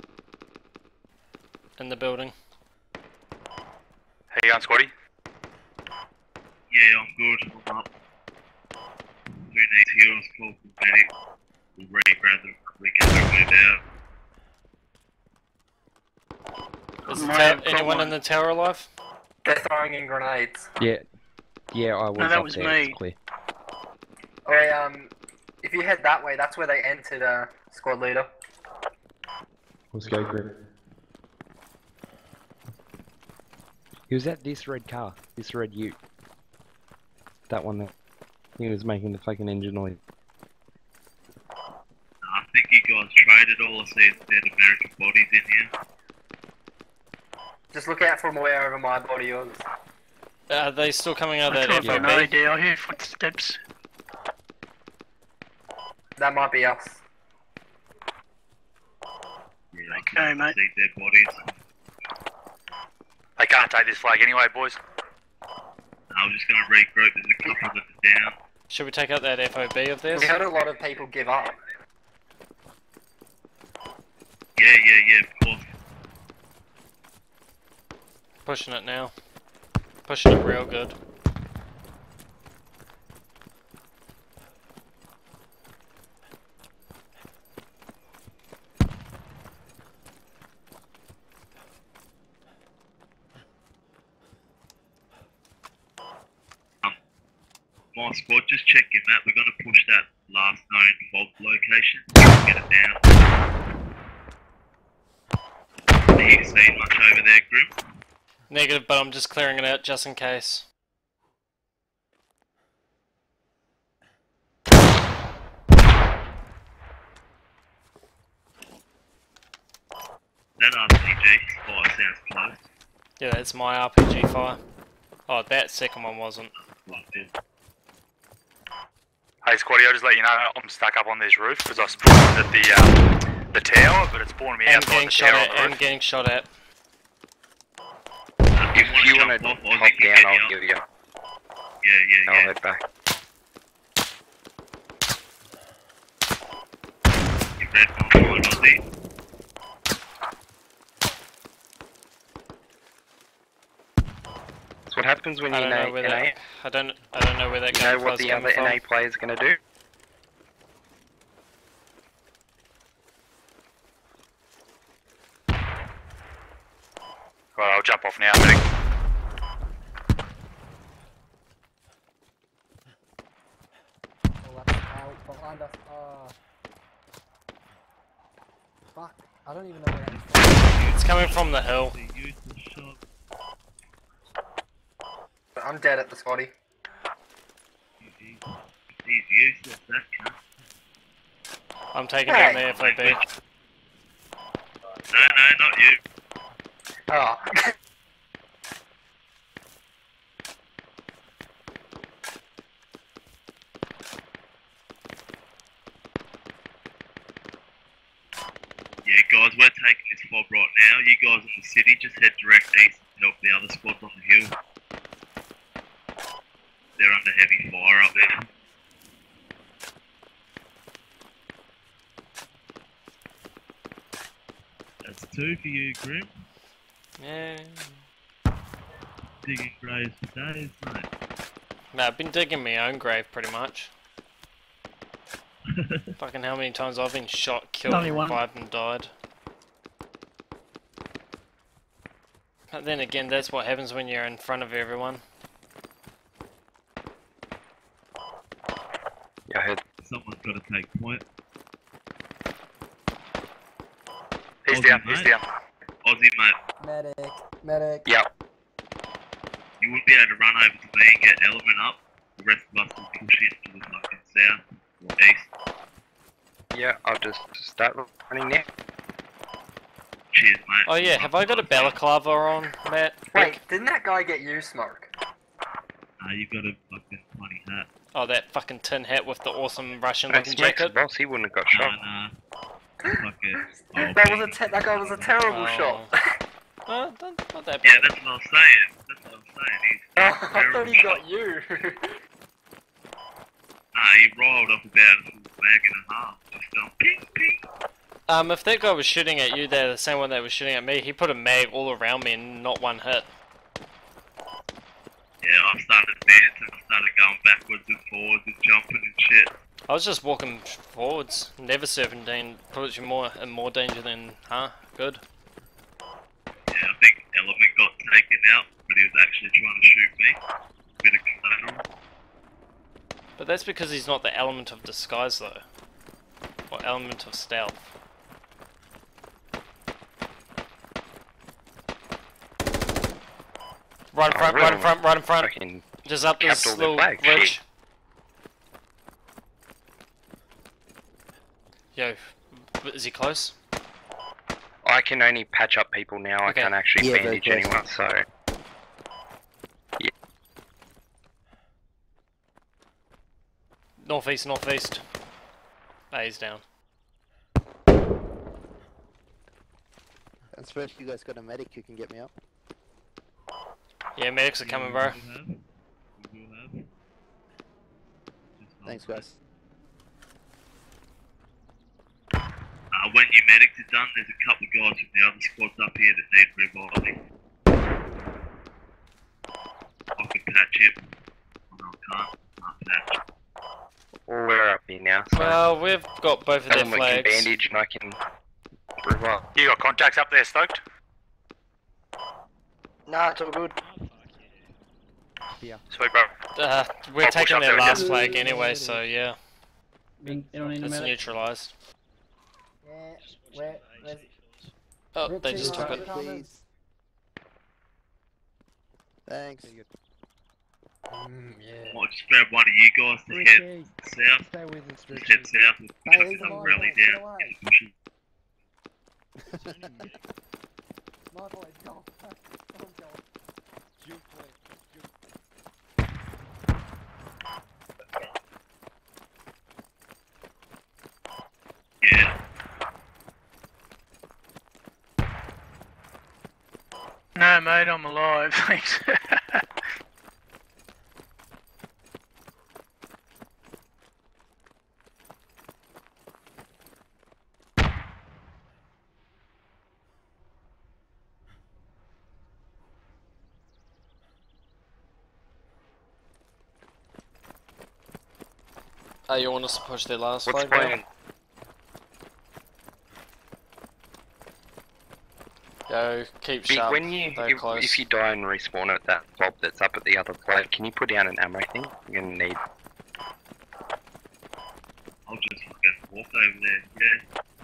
In the building. How you going, Squatty? Yeah, I'm good. I'm up. Who needs heals? Call for medic. We'll grab them. We get them moved out. Is the anyone in the tower alive? They're throwing in grenades. Yeah, I was. No, that up was there, me. it's clear. Alright, if you head that way, that's where they entered, squad leader. Let's go, Grim. He was at this red car, this red ute. That one there. He was making the fucking engine noise. I think you guys traded. All I see is dead American bodies in here. Just look out from wherever my body was. Are they still coming out of I that thought FOB? I hear footsteps. That might be us. Yeah, Okay, mate. see dead bodies. They can't take this flag anyway, boys. I was just going to regroup. There's a couple that are down. Should we take out that FOB of theirs? We heard a lot of people give up. Yeah, of course. Pushing it now. Pushing it real good. My squad, just check your map. We're going to push that last known fault location. Get it down. Are you seeing much over there, Grim? Negative, but I'm just clearing it out just in case. That RPG fire sounds close. Yeah, that's my RPG fire. Oh, that second one wasn't. Like this. Hey, Squatty, I'll just let you know I'm stuck up on this roof because I spawned at the tower, but it's spawning me And outside getting the shot tower at, on the and roof. getting shot at. If you want to hop down, I'll give you. Yeah. I'll head back. You red one, seat. That's what happens when I you don't know NA. where that. I don't know where that You guy know what was the coming other from. NA player's gonna do? Right, I'll jump off now, medic. Oh, that's out behind us. Fuck. I don't even know where that is. It's coming from the hill. I'm dead at the Scotty. He's useless, that cunt. I'm taking down the FOB. No, not you. Oh. Yeah, guys, we're taking this fob right now. You guys in the city, just head direct east and help the other squads on the hill. They're under heavy fire up there. That's 2 for you, Grim. Yeah. Digging graves for days, mate. No, I've been digging my own grave pretty much. Fucking how many times I've been shot, killed, Only one. revived and died. But then again, that's what happens when you're in front of everyone. Yeah, I heard. Someone's got to take point. He's Aussie, down, mate. he's down. Aussie, mate. Medic. Yep. You wouldn't be able to run over to me and get element up. The rest of us will push into the fucking south or east. Yeah, I'll just start running now. Cheers, mate. Oh yeah, have I got a balaclava on, Matt? Wait, didn't that guy get you, Smoke? You've got a fucking funny hat. Oh, that fucking tin hat with the awesome Russian That's looking Jake's jacket. boss, he wouldn't have got shot. That was a terrible shot. Not that Yeah, bad. that's what I was saying. That's what I'm saying. He's I thought he got you. he rolled off about a full bag and a half. Just going ping, ping. If that guy was shooting at you there, the same one that was shooting at me, he put a mag all around me and not one hit. Yeah, I started dancing. I started going backwards and forwards and jumping and shit. I was just walking forwards. Never serpentine puts you in more danger than, good. Yeah, I think Element got taken out, but he was actually trying to shoot me. Bit of collateral. But that's because he's not the element of disguise though. Or element of stealth. Right in front, right in front, right in front. Just up this capped all little their flags, ridge. shit. Yo, is he close? I can only patch up people now, I Okay. can't actually Yeah, very bandage close. anyone, so... Yeah. Northeast, northeast. Ah, he's down. And especially you guys got a medic who can get me up. Yeah, medics are coming, bro. Thanks, guys. When your medics are done, there's a couple of guys from the other squads up here that need reviving. I can patch him. Oh, no, I can't patch. We're up here now, so... Well, we've got both of their Element can flags. bandage and I can... revive. You got contacts up there, Stoked? Nah, it's all good. Yeah. Sweet, bro. We're I'll push taking up their there last again. flag anyway, so yeah. You don't need a It's medic. neutralized. Where's Oh, they Richie, just took right, it. please. Thanks. Yeah. Might just grab one of you guys to head south. Stay with us, Just head south and Hey, come he's alive, rally get down. away. in the bushes. My boys, go. Come on, go. Yeah. No, mate, I'm alive. Thanks. Oh, you want us to push their last What's flag now? playing? Go, keep Big, sharp. when you They're close. if you die and respawn at that fob that's up at the other flag, can you put down an ammo thing? You're gonna need. I'll just fucking walk over there,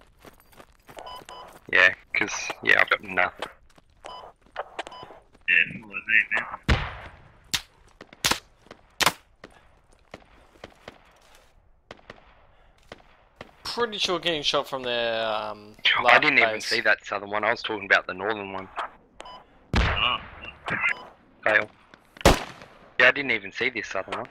yeah. Yeah, cause yeah, I've got nothing. Yeah, follow me, man. Pretty sure getting shot from their I lab didn't even base. see that southern one. I was talking about the northern one. Oh, Fail. Yeah, I didn't even see this southern one.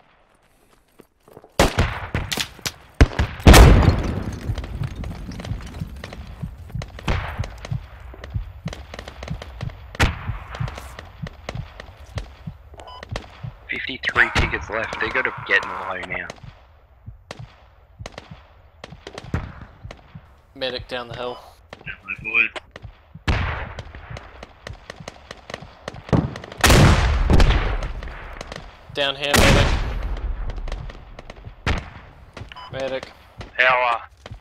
$53 tickets left. They gotta get in low now. Medic down the hill. yeah, my boys. Down here, medic. Medic. How,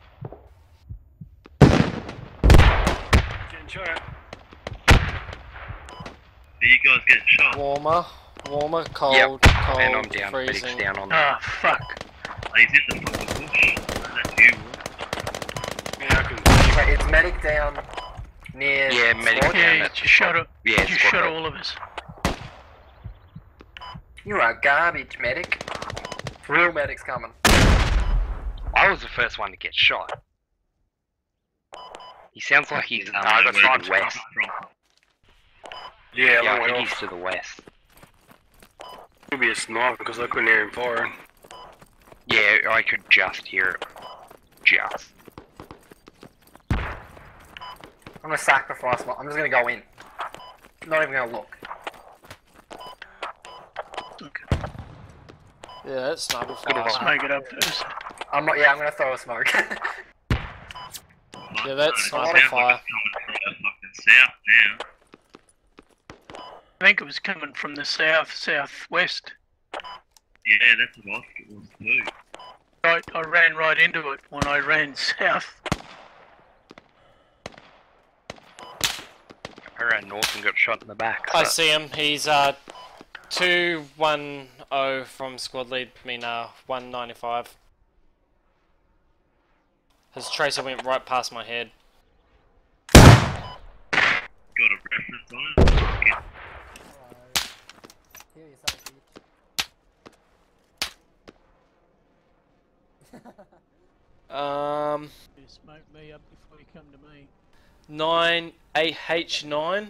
Getting shot at. Are you guys getting shot? Warmer, cold, Yep, cold, and I'm down. Medic's freezing. down on Ah, fuck. He's in the fucking bush. That's you, Yeah, I can. Wait, it's medic down near. Yeah, medic squad? down. Yeah, That's you shot it. Yeah, You squad shot right. all of us. You are garbage, medic. Real medic's coming. I was the first one to get shot. He sounds like he's Nah, that's to fine. the west. Yeah, Yeah, long I way think off. he's to the west. Could be a sniper because I couldn't hear him firing. Yeah, I could just hear it. Just. I'm gonna sacrifice my. I'm just gonna go in. Not even gonna look. Yeah, that's sniper Good fire. Smoke it up first. I'm not. Yeah, I'm gonna throw a smoke. Yeah, that's It sniper sounds fire. like it's coming from the fucking south now. I think it was coming from the southwest. Yeah, that's what I think it was too. I ran right into it when I ran south. I ran north and got shot in the back. I so- see him. He's 210 from squad lead. I mean 195. His tracer went right past my head. Got a reference on it? Fucking Heal yourself, bitch. You smoke me up before you come to me. 9AH9.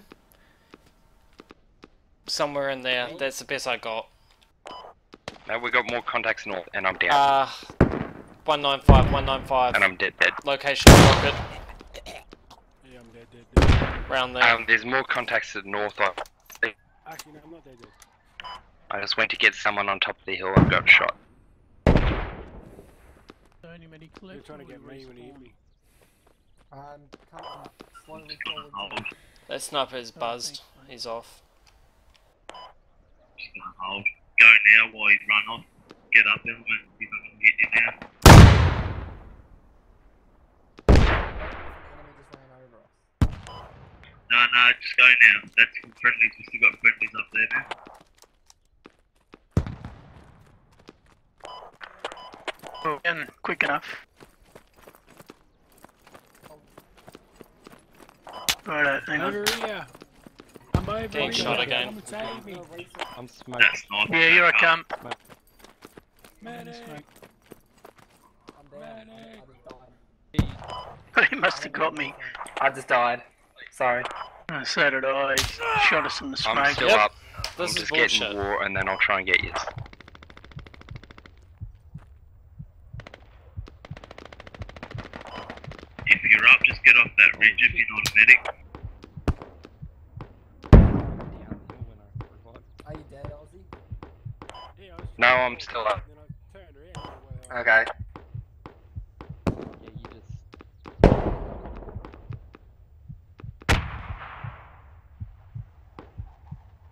Somewhere in there. That's the best I got. No, we got more contacts north, and I'm down. 195. And I'm dead. Location rocket. Yeah, I'm dead. Round there. There's more contacts to the north. Actually, no, I'm not dead. I just went to get someone on top of the hill and got shot. Only many You're clips. trying to get me when you hit me. I'm coming slowly just gonna forward. hold. That sniper is buzzed. He's off. Just gonna hold. Go now while he's run off. Get up, element. He's not gonna get you now. Enemy just ran over us. No, just go now. That's friendlies. We still got friendlies up there now. And quick enough. Right, hang on. Over here. I'm over Getting here. shot again. Come and save me. I'm smoking. That's nice. Yeah, here I come. Medic. I'm down. Medic. I just died. He must have got me. I just died. Sorry. So did I. He shot us in the I'm smoke. still Yep. up. This I'm is just getting bullshit. war, and then I'll try and get you. If you're up, just get off that ridge if you're not a medic. Are you dead, Ozzy? Yeah, I was No, I'm still up. Then I turned around. Okay. Yeah, you just.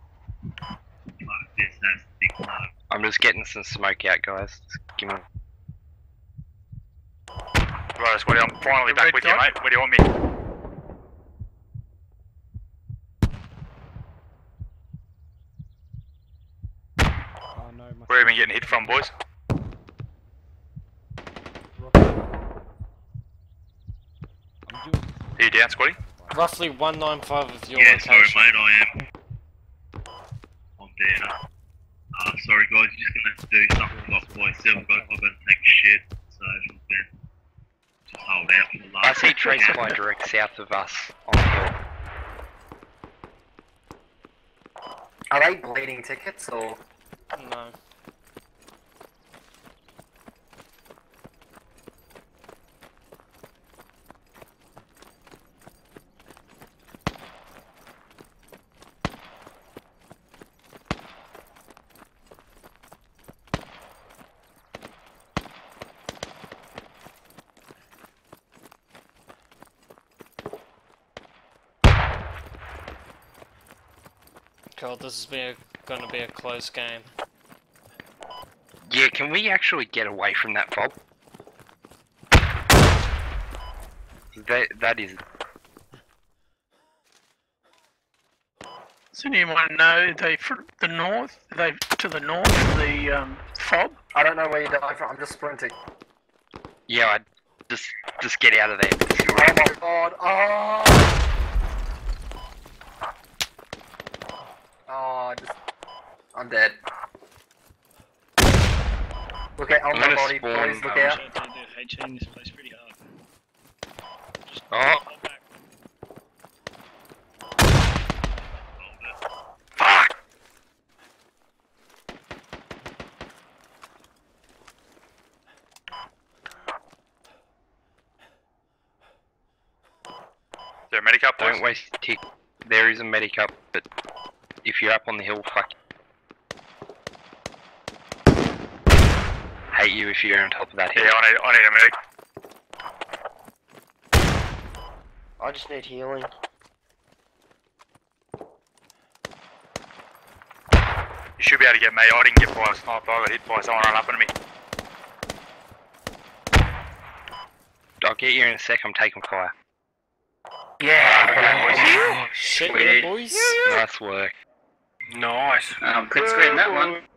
Fuck this, that's the big blow. I'm just getting some smoke out, guys. Just give me. Right, Squatty, I'm finally The back red with you, dot? mate. Where do you want me? Oh no, my Where have you been getting hit from, boys? I'm doing Are you down, Squatty? Roughly 195 of your Yeah, sorry location. mate, I am. I'm down. Sorry guys, you're just gonna have to do something like by yourself. I've got to take a shit, so then just hold out for the last. I see trace fly direct south of us on the hill. Are they bleeding tickets or? No. God, this is gonna be a close game. Yeah, can we actually get away from that fob? That is... Does anyone know, are they from the north? Are they to the north of the fob? I don't know where you're dying from. I'm just sprinting. Yeah, just get out of there. Oh my god! Oh! Oh, I'm dead. Look at on my body, boys. Look out. This place pretty hard. Oh! Fuck! Is there a medic up, boys? Don't waste tick. There is a medic up, but if you're up on the hill, fuck. Hate you if you're on top of that hill. Yeah, I need a medic. I just need healing. You should be able to get me. I didn't get by a sniper. I got hit by someone run up on me. I'll get you in a sec. I'm taking fire. Yeah! Shit, yeah, boys. Nice work. Nice. Quick screen that one.